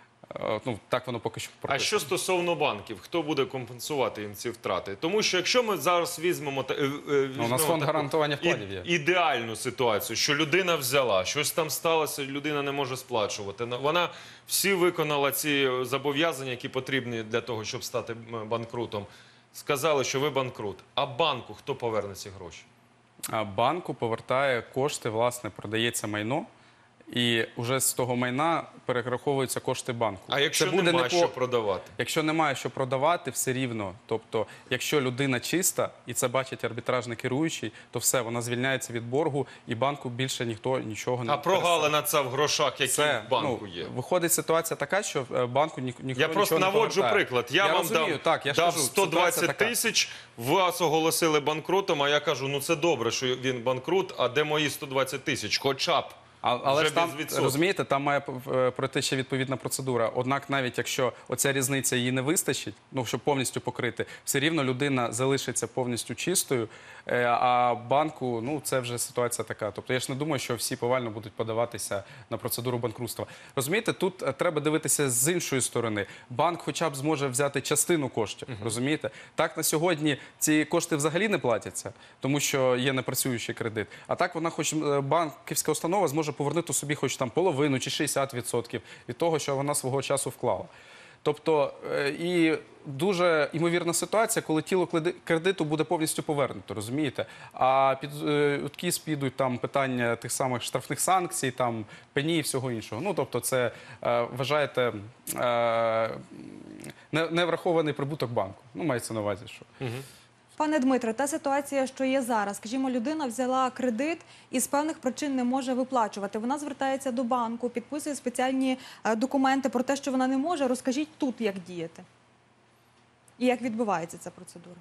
Е, Ну, так воно поки що А прописано. що стосовно банків, хто буде компенсувати їм ці втрати? Тому що якщо ми зараз візьмемо, та- е, е, Ну, у нас візьмемо фонд таку гарантування вкладів і- є. ідеальну ситуацію, що людина взяла, щось там сталося, людина не може сплачувати. На- Вона всі виконала ці зобов'язання, які потрібні для того, щоб стати м, банкрутом. Сказали, що ви банкрут. А банку хто поверне ці гроші? А банку повертає кошти, власне, продається майно, і вже з того майна перераховуються кошти банку. А якщо Це буде немає не по- що продавати? Якщо немає що продавати, все рівно. Тобто, якщо людина чиста, і це бачить арбітражний керуючий, то все, вона звільняється від боргу, і банку більше ніхто нічого не А прогалина це в грошах, які Це, в банку ну, є? Виходить ситуація така, що е, банку ні, ніхто Я просто нічого не наводжу повертає. приклад. Я, вам розумію, дав, так, я ж дав кажу, сто ситуація двадцять така. тисяч, вас оголосили банкрутом, а я кажу, ну це добре, що він банкрут, а де мої сто двадцять тисяч? Хоча б. А, але Вже ж там, без відсотків. розумієте, там має е, пройти ще відповідна процедура. Однак, навіть якщо оця різниця її не вистачить, ну щоб повністю покрити, все рівно людина залишиться повністю чистою. Е, а банку, ну це вже ситуація така. Тобто я ж не думаю, що всі повально будуть подаватися на процедуру банкрутства. Розумієте, тут е, треба дивитися з іншої сторони. Банк, хоча б зможе взяти частину коштів. Розумієте, так на сьогодні ці кошти взагалі не платяться, тому що є непрацюючий кредит. А так вона, хоч е, банківська установа, зможе повернути собі хоч там половину чи шістдесят відсотків від того, що вона свого часу вклала. Тобто, е, і дуже ймовірна ситуація, коли тіло кледи- кредиту буде повністю повернуто, розумієте? А під е, откіз підуть там питання тих самих штрафних санкцій, там пені і всього іншого. Ну, тобто, це е, вважаєте е, не, не врахований прибуток банку. Ну, мається на увазі, що. Пане Дмитре, та ситуація, що є зараз, скажімо, людина взяла кредит і з певних причин не може виплачувати. Вона звертається до банку, підписує спеціальні е, документи про те, що вона не може. Розкажіть тут, як діяти і як відбувається ця процедура.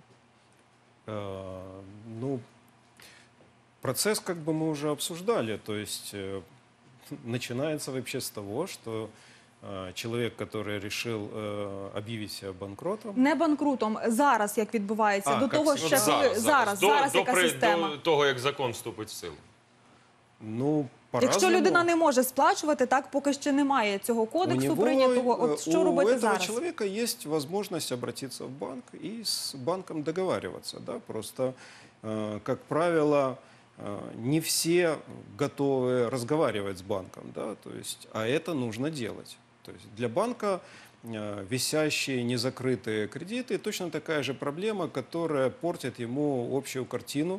Э, Ну, процесс как бы мы уже обсуждали, то есть э, начинается вообще с того, что э, человек, который решил э, объявить себя банкротом, Не банкрутом, зараз як відбувається, А, до як того це? ще От коли зараз, До, зараз до, яка при- система? до того, як закон вступить в силу. Ну, Якщо по-разному. людина не може сплачувати, так поки ще немає цього У кодексу него, прийнятого. э, От що у робити этого зараз? человека есть возможность обратиться в банк и с банком договариваться. Да? Просто, э, как правило, э, не все готовы разговаривать с банком. Да? То есть, а это нужно делать. То есть для банка э, висящие незакрытые кредиты точно такая же проблема, которая портит ему общую картину.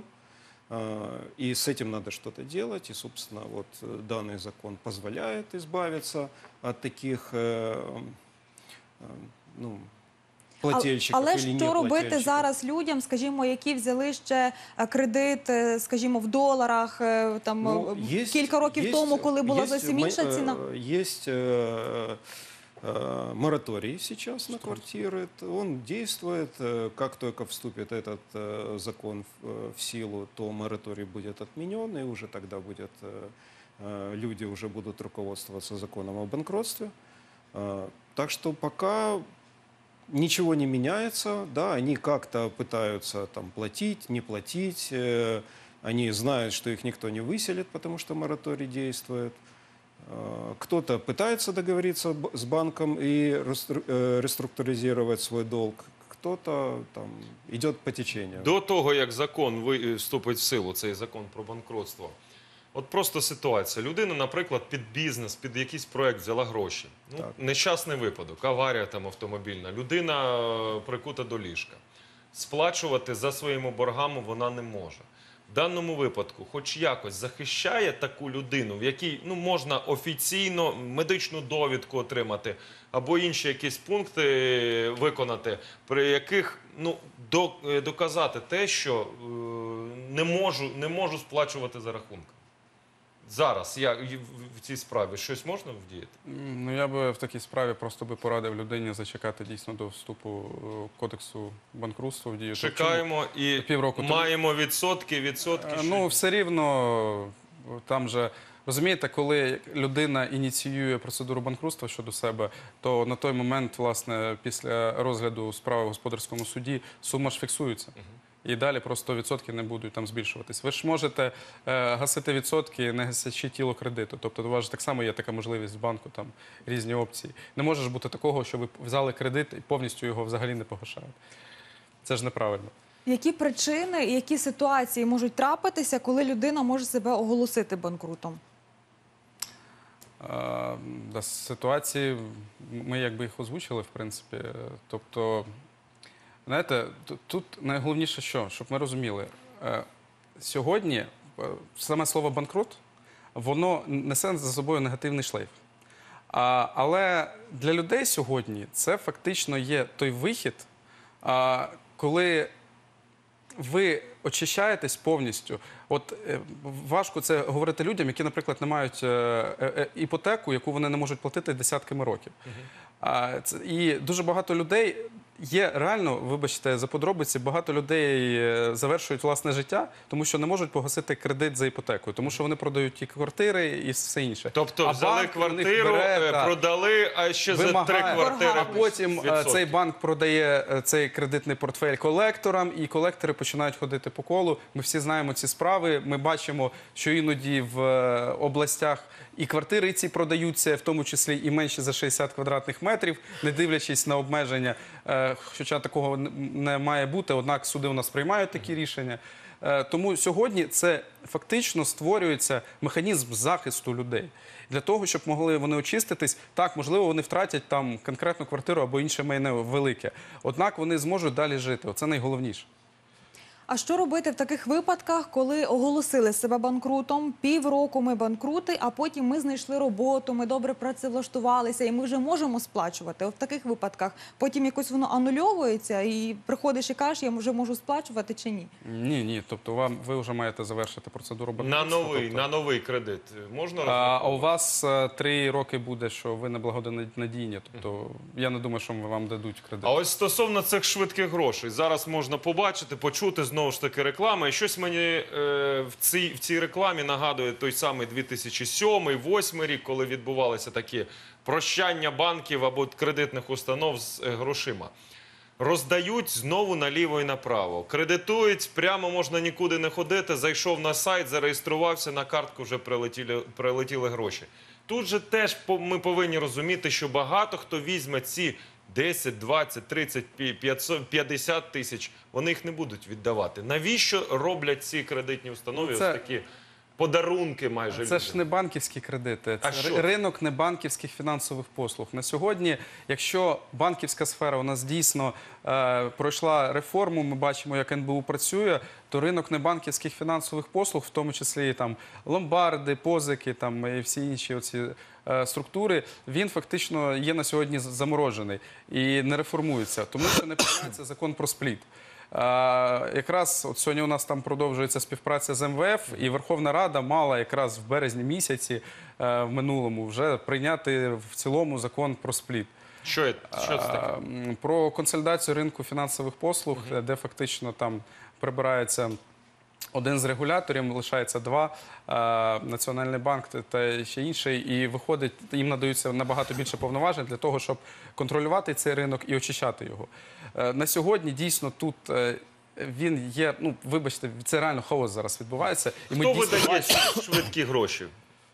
И с этим надо что-то делать. И, собственно, вот данный закон позволяет избавиться от таких э, э, ну, плательщиків. Але или що робити неплательщиків. зараз людям, скажімо, які взяли ще е, кредит, е, скажімо, в доларах, е, там Ну, е, есть- кілька років есть- тому, коли була есть зовсім мо- інша ціна? э, Есть э, э, мораторий сейчас на квартиры. Т- Он действует. Э, Как только вступит этот э, закон в, э, в силу, то мораторий будет отменен, и уже тогда будет, э, э, люди уже будут руководствоваться законом о банкротстве. Э, Так что пока ничего не меняется, да, они как-то пытаются там платить, не платить, э, они знают, что их никто не выселит, потому что мораторий действует. Э, Кто-то пытается договориться б- с банком и реструк- э, реструктуризировать свой долг, кто-то там идет по течению. До того, як закон ви- вступить в силу, цей закон про банкротство, от просто ситуація. Людина, наприклад, під бізнес, під якийсь проект взяла гроші. Ну, Так. нещасний випадок, аварія там автомобільна. Людина е, прикута до ліжка. Сплачувати за своїми боргами вона не може. В даному випадку, хоч якось захищає таку людину, в якій ну, можна офіційно медичну довідку отримати, або інші якісь пункти виконати, при яких ну, до, е, доказати те, що е, не, можу, не можу сплачувати за рахунком. Зараз я в в цій справі щось можна вдіяти? М, Ну, я би в такій справі просто би порадив людині зачекати дійсно до вступу е, кодексу банкрутства в дію. Чекаємо і Півроку тому. маємо відсотки, відсотки. Е, що- Ну, все рівно е, там же, розумієте, коли людина ініціює процедуру банкрутства щодо себе, то на той момент, власне, після розгляду справи в господарському суді сума ж фіксується. І далі просто відсотки не будуть там збільшуватись. Ви ж можете е, гасити відсотки, не гасячи тіло кредиту. Тобто у вас ж так само є така можливість в банку, там різні опції. Не може ж бути такого, що ви взяли кредит і повністю його взагалі не погашаєте. Це ж неправильно. Які причини і які ситуації можуть трапитися, коли людина може себе оголосити банкрутом? Е, да, ситуації, ми якби їх озвучили, в принципі. Тобто, знаєте, т- тут найголовніше що, щоб ми розуміли. Е, Сьогодні е, саме слово банкрут, воно несе за собою негативний шлейф. А, але для людей сьогодні це фактично є той вихід, а, коли ви очищаєтесь повністю. От е, важко це говорити людям, які, наприклад, не мають е, е, іпотеку, яку вони не можуть платити десятками років. А, це, і дуже багато людей є реально, вибачте, за подробиці, багато людей е, завершують власне життя, тому що не можуть погасити кредит за іпотекою, тому що вони продають і квартири, і все інше. Тобто А взяли банк у них квартиру, бере, е, так, продали, а ще за три вимагає, квартири. а потім е, відсотки. цей банк продає е, цей кредитний портфель колекторам, і колектори починають ходити по колу. Ми всі знаємо ці справи. Ми бачимо, що іноді в е, областях і квартири ці продаються, в тому числі і менші за шістдесят квадратних метрів, не дивлячись на обмеження. Е, Хоча такого н- не має бути, однак суди у нас приймають такі рішення. Е, Тому сьогодні це фактично створюється механізм захисту людей. Для того, щоб могли вони очиститись, так, можливо, вони втратять там конкретну квартиру або інше майно велике. Однак вони зможуть далі жити. Оце найголовніше. А що робити в таких випадках, коли оголосили себе банкрутом, півроку ми банкрути, а потім ми знайшли роботу, ми добре працевлаштувалися і ми вже можемо сплачувати? От в таких випадках потім якось воно анульовується і приходиш і кажеш, я вже можу сплачувати чи ні? Ні, ні. Тобто вам ви вже маєте завершити процедуру На банкрутства. новий, тобто, на новий кредит можна а, а у розраховувати? вас е, три роки буде, що ви неблагонадійні. Тобто я не думаю, що вам дадуть кредит. А ось стосовно цих швидких грошей, зараз можна побачити, почути знову ж таки реклами. І щось мені е, в, цій, в цій рекламі нагадує той самий дві тисячі сьомий, восьмий рік, коли відбувалися такі прощання банків або кредитних установ з е, грошима. роздають знову наліво і направо. Кредитують, прямо можна нікуди не ходити, зайшов на сайт, зареєструвався, на картку вже прилетіли, прилетіли гроші. Тут же теж по- ми повинні розуміти, що багато хто візьме ці десять, двадцять, тридцять, п'ятсот, п'ятдесят тисяч, вони їх не будуть віддавати. Навіщо роблять ці кредитні установи Ну, це- ось такі подарунки майже Це людям? ж не банківські кредити, А це що ри- це? ринок небанківських фінансових послуг. На сьогодні, якщо банківська сфера у нас дійсно е, пройшла реформу, ми бачимо, як ен бе у працює, то ринок небанківських фінансових послуг, в тому числі і там ломбарди, позики, там і всі інші оці е, структури, він фактично є на сьогодні з- заморожений і не реформується, тому що не приймається закон про спліт. А, якраз от сьогодні у нас там продовжується співпраця з ем ве еф, і Верховна Рада мала якраз в березні місяці е, в минулому вже прийняти в цілому закон про спліт. Що, є- що це таке? А, м, Про консолідацію ринку фінансових послуг, де фактично там прибирається один з регуляторів, лишається два, а, Національний банк та- та ще інший, і виходить, їм надаються набагато більше повноважень для того, щоб контролювати цей ринок і очищати його. Е, На сьогодні дійсно тут е, він є, ну вибачте, це реально хаос зараз відбувається. І Хто дійсно видає бачимо- швидкі гроші?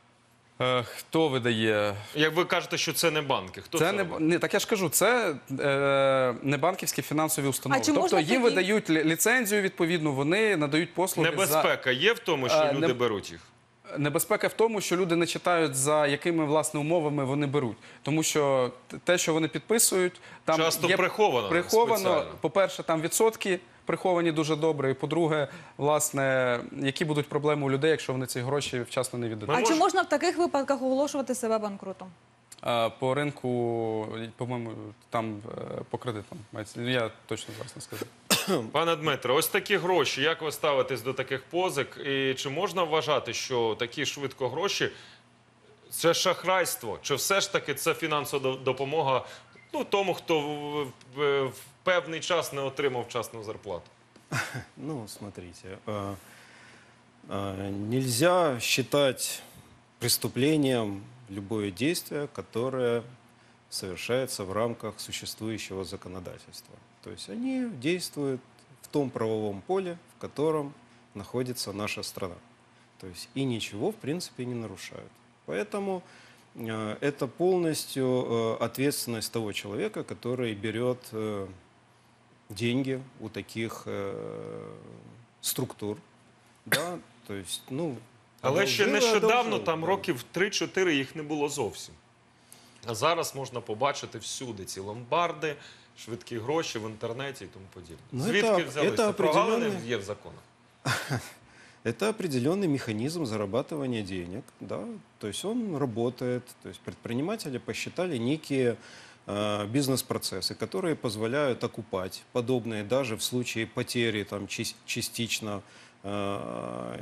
Е, Хто видає? Як ви кажете, що це не банки, хто це, Це не, робить? не так я ж кажу, це е, не банківські фінансові установи. А чи Тобто можна їм тоді- видають лі- ліцензію, відповідно, вони надають послуги за Небезпека є в тому, що Е, люди не- беруть їх? небезпека в тому, що люди не читають, за якими власне умовами вони беруть. Тому що т- те, що вони підписують, там Часто є приховано приховано. спеціально. По-перше, там відсотки приховані дуже добре. І по-друге, власне, які будуть проблеми у людей, якщо вони ці гроші вчасно не віддадуть. Ми А чи мож- можна в таких випадках оголошувати себе банкрутом? А, по ринку, по-моєму, там е, по кредитам. мається- Я точно зараз не скажу. Пане Дмитре, ось такі гроші. Як ви ставитесь до таких позик? І чи можна вважати, що такі швидко гроші – це шахрайство? Чи все ж таки це фінансова до- допомога ну, тому, хто в, в, в певний час не отримав вчасну зарплату? Ну, смотрите, э, э, нельзя считать преступлением любое действие, которое совершается в рамках существующего законодательства. То есть они действуют в том правовом поле, в котором находится наша страна. То есть и ничего, в принципе, не нарушают. Поэтому э, это полностью э, ответственность того человека, который берет э, деньги у таких э, структур. Да? То есть, ну, Але ще одолжил и нещодавно, одолжил, там да. років три-чотири їх не було зовсім. А зараз можна побачити всюди ці ломбарди, швидкі гроші в інтернеті і тому подібне. Ну, Звідки це- взялися? це Прогалини определенний- є в законах. Это определенный механизм зарабатывания денег, да, то есть он работает, то есть предприниматели посчитали некие э, бизнес-процессы, которые позволяют окупать подобные даже в случае потери там чис- частично э,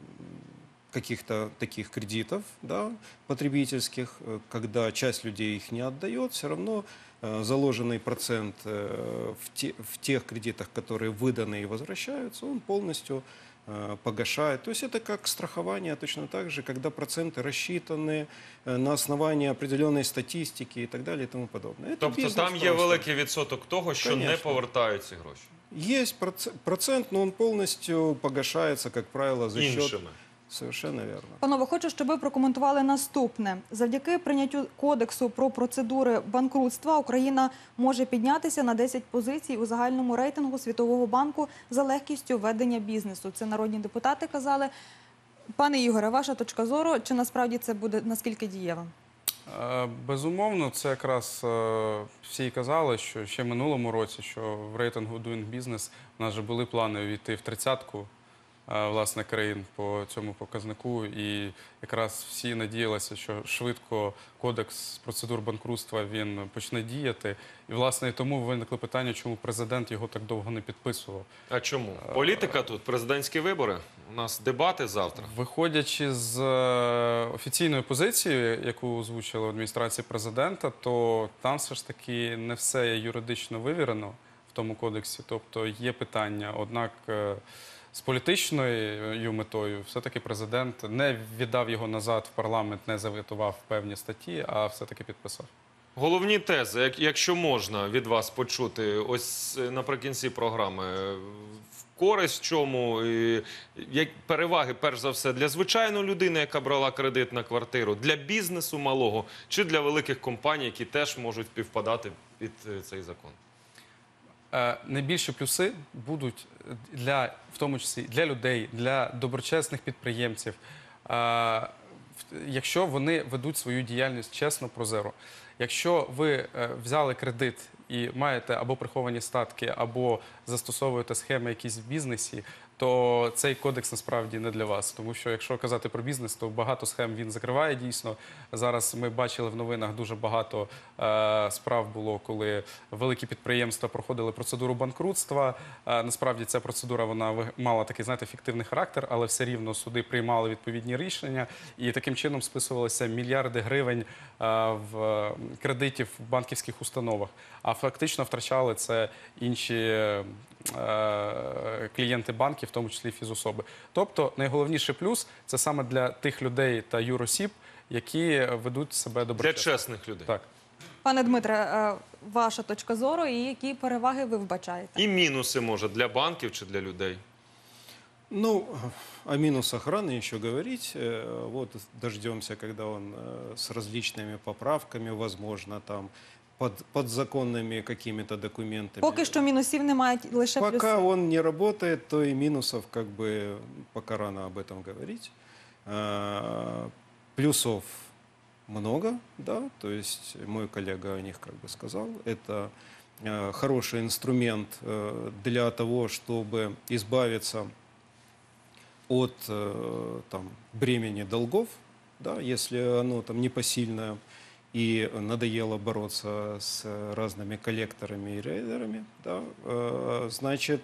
каких-то таких кредитов, да, потребительских, э, когда часть людей их не отдает, все равно э, заложенный процент э, в, те- в тех кредитах, которые выданы и возвращаются, он полностью э, погашает. То есть это как страхование, точно так же, когда проценты рассчитаны э, на основании определенной статистики и так далее и тому подобное. Это Тобто бизнес там є просто. великий відсоток того, що не Конечно. повертають ці гроші. Есть проц- процент, но он полностью погашается, как правило, за счет... Іншими. Совершенно верно. Панове, хочу, щоб ви прокоментували наступне. Завдяки прийняттю кодексу про процедури банкрутства Україна може піднятися на десять позицій у загальному рейтингу Світового банку за легкістю ведення бізнесу. Це народні депутати казали. Пане Ігоре, ваша точка зору, чи насправді це буде наскільки дієвим? Е, Безумовно, це якраз е, всі й казали, що ще в минулому році, що в рейтингу Doing Business у нас вже були плани увійти в тридцятку е, власне країн по цьому показнику, і якраз всі надіялися, що швидко кодекс процедур банкрутства він почне діяти. І власне і тому виникли питання, чому президент його так довго не підписував. А чому? Політика тут, президентські вибори. У нас дебати завтра. Виходячи з е, офіційної позиції, яку озвучила адміністрація президента, то там все ж таки не все є юридично вивірено в тому кодексі. Тобто є питання, однак е, з політичною метою все-таки президент не віддав його назад в парламент, не заветував певні статті, а все-таки підписав. Головні тези, як- якщо можна від вас почути, ось е, наприкінці програми, е, в користь чому, і як переваги, перш за все, для звичайної людини, яка брала кредит на квартиру, для бізнесу малого, чи для великих компаній, які теж можуть співпадати під е, цей закон? Е, Найбільші плюси будуть для, в тому числі для людей, для доброчесних підприємців, е, в- якщо вони ведуть свою діяльність чесно, прозоро. Якщо ви е, взяли кредит і маєте або приховані статки, або застосовуєте схеми якісь в бізнесі, то цей кодекс насправді не для вас. Тому що якщо казати про бізнес, то багато схем він закриває дійсно. Зараз ми бачили в новинах дуже багато е, справ було, коли великі підприємства проходили процедуру банкрутства. Е, насправді ця процедура вона ви- мала такий, знаєте, фіктивний характер, але все рівно суди приймали відповідні рішення, і таким чином списувалися мільярди гривень е, в е, кредитів в банківських установах. А фактично втрачали це інші е, клієнти банків, в тому числі фізособи. Тобто найголовніший плюс – це саме для тих людей та юросіб, які ведуть себе Для доброчесно. чесних людей. Так. Пане Дмитре, е, ваша точка зору і які переваги ви вбачаєте? І мінуси, може, для банків чи для людей? Ну, о минусах рано еще говорить. Э, Вот дождемся, когда он э, с различными поправками, возможно, там под, подзаконными какими-то документами. Поки що мінусів немає, лише плюси. Пока он не работает, то и минусов как бы пока рано об этом говорить. А, Плюсов много, да, то есть мой коллега о них как бы сказал. Это э, хороший инструмент э, для того, чтобы избавиться от э, там, бремени долгов, да, если оно там непосильное и надоело бороться с разными коллекторами и рейдерами, да, э, значит,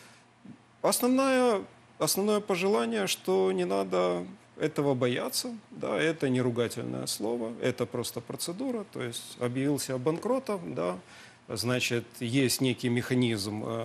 основное, основное пожелание, что не надо этого бояться, да, это не ругательное слово, это просто процедура, то есть объявился банкротом, да, значит, есть некий механизм э,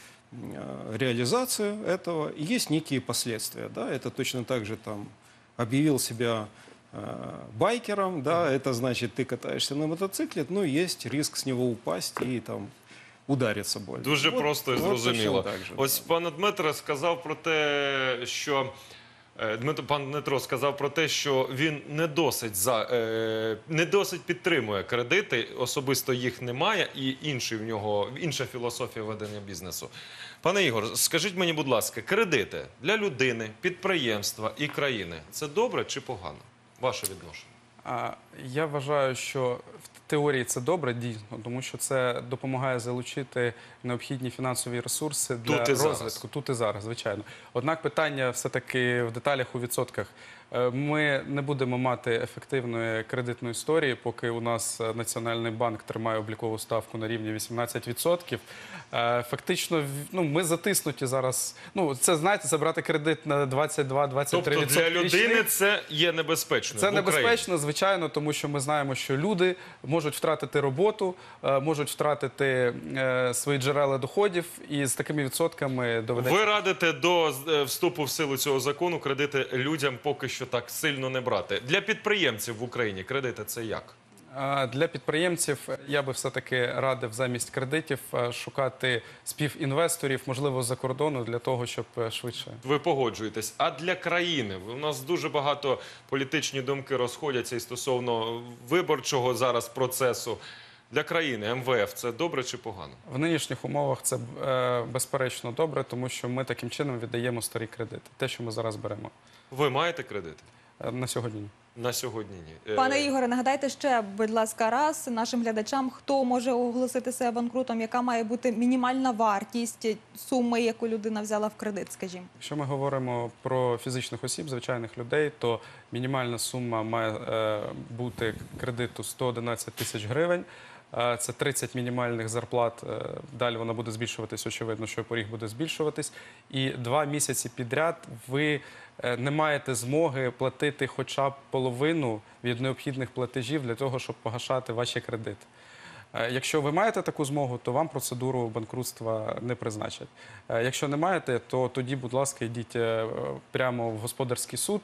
э, реализации этого, и есть некие последствия, да, это точно так же там объявил себя э, байкером, да, это значит, ты катаешься на мотоцикле, ну, есть риск с него упасть и там удариться больно. Дуже Вот- просто і вот зрозуміло. точно так же, Ось да. пан Дмитро сказав про те, що е, Дмитро, пан Дмитро сказав про те, що він не досить за е, не досить підтримує кредити, особисто їх немає, і інший в нього інша філософія ведення бізнесу. Пане Ігор, скажіть мені, будь ласка, кредити для людини, підприємства і країни це добре чи погано? Ваше відношення? А, Я вважаю, що в теорії це добре, дійсно, тому що це допомагає залучити необхідні фінансові ресурси для Тут і зараз. розвитку. Тут і зараз, звичайно. Однак питання все-таки в деталях, у відсотках. Е, Ми не будемо мати ефективної кредитної історії, поки у нас е, Національний банк тримає облікову ставку на рівні вісімнадцять відсотків. Е, Фактично, в- ну, ми затиснуті зараз. Ну, це, знаєте, забрати кредит на двадцять два - двадцять три Тобто відсотки для людини річних. це є небезпечно. Це в Україні. небезпечно, звичайно, тому що ми знаємо, що люди можуть втратити роботу, е, можуть втратити е, свої джерела доходів, і з такими відсотками доведеться. Ви радите до е, вступу в силу цього закону кредити людям поки що так сильно не брати. Для підприємців в Україні кредити це як? А Для підприємців я би все-таки радив замість кредитів е, шукати співінвесторів, можливо, з-за кордону, для того, щоб е, швидше. Ви погоджуєтесь. А для країни? У нас дуже багато політичні думки розходяться і стосовно виборчого зараз процесу. Для країни ем ве еф це добре чи погано? В нинішніх умовах це е, безперечно добре, тому що ми таким чином віддаємо старі кредити. Те, що ми зараз беремо. Ви маєте кредити? Е, На сьогодні ні. На сьогодні ні. Е, Пане Ігоре, нагадайте ще, будь ласка, раз нашим глядачам, хто може оголосити себе банкрутом, яка має бути мінімальна вартість суми, яку людина взяла в кредит, скажімо. Якщо ми говоримо про фізичних осіб, звичайних людей, то мінімальна сума має е, бути кредиту сто одинадцять тисяч гривень. Е, Це тридцять мінімальних зарплат. Е, Далі вона буде збільшуватись, очевидно, що поріг буде збільшуватись. І два місяці підряд ви е, не маєте змоги платити хоча б половину від необхідних платежів для того, щоб погашати ваші кредити. Е, Якщо ви маєте таку змогу, то вам процедуру банкрутства не призначать. Е, Якщо не маєте, то тоді, будь ласка, йдіть е, прямо в господарський суд,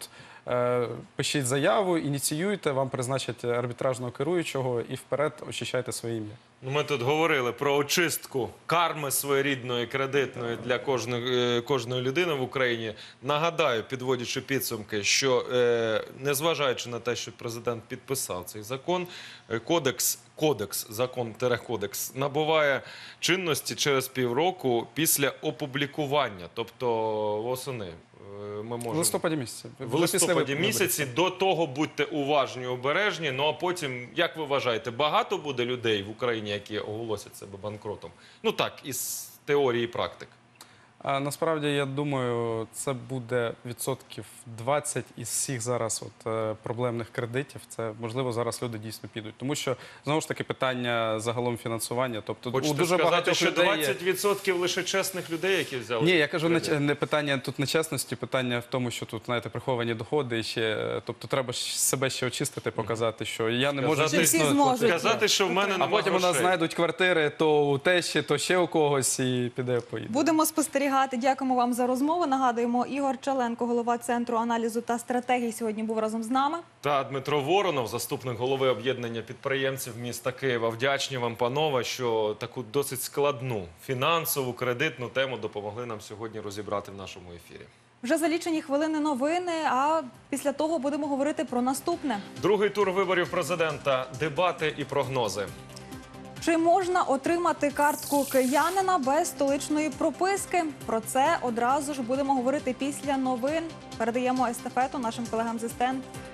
Е, Пишіть заяву, ініціюйте, вам призначать арбітражного керуючого і вперед очищайте своє ім'я. Ну, ми тут говорили про очистку карми своєрідної, кредитної для кожної, е, кожної людини в Україні. Нагадаю, підводячи підсумки, що е, незважаючи на те, що президент підписав цей закон, е, кодекс, кодекс, закон-кодекс набуває чинності через півроку після опублікування, тобто восени. е, Ми можемо... В листопаді місяці. В Вже після листопаді виборів. місяці. До того будьте уважні, обережні. Ну а потім, як ви вважаєте, багато буде людей в Україні, які оголосять себе банкротом? Ну так, із теорії і практик. А насправді, я думаю, це буде відсотків двадцять із всіх зараз от, е, проблемних кредитів. Це, можливо, зараз люди дійсно підуть. Тому що, знову ж таки, питання загалом фінансування. Тобто, Хочете у дуже сказати, багатьох що людей є- двадцять відсотків лише чесних людей, які взяли? Ні, я кажу, не, кредит? не питання тут нечесності, питання в тому, що тут, знаєте, приховані доходи і ще, е, тобто треба ж себе ще очистити, показати, що я не можу Сказати- Всі зможуть. Сказати, що в мене А нема потім у нас грошей. знайдуть квартири, то у тещі, то ще у когось і піде поїде. Будемо спостерігати. Дякуємо вам за розмову. Нагадуємо, Ігор Чаленко, голова Центру аналізу та стратегій, сьогодні був разом з нами. Та Дмитро Воронов, заступник голови об'єднання підприємців міста Києва. Вдячні вам, панове, що таку досить складну фінансову, кредитну тему допомогли нам сьогодні розібрати в нашому ефірі. Вже за лічені хвилини новини, а після того будемо говорити про наступне. Другий тур виборів президента, дебати і прогнози. Чи можна отримати картку киянина без столичної прописки? Про це одразу ж будемо говорити після новин. Передаємо естафету нашим колегам зі СТЕН.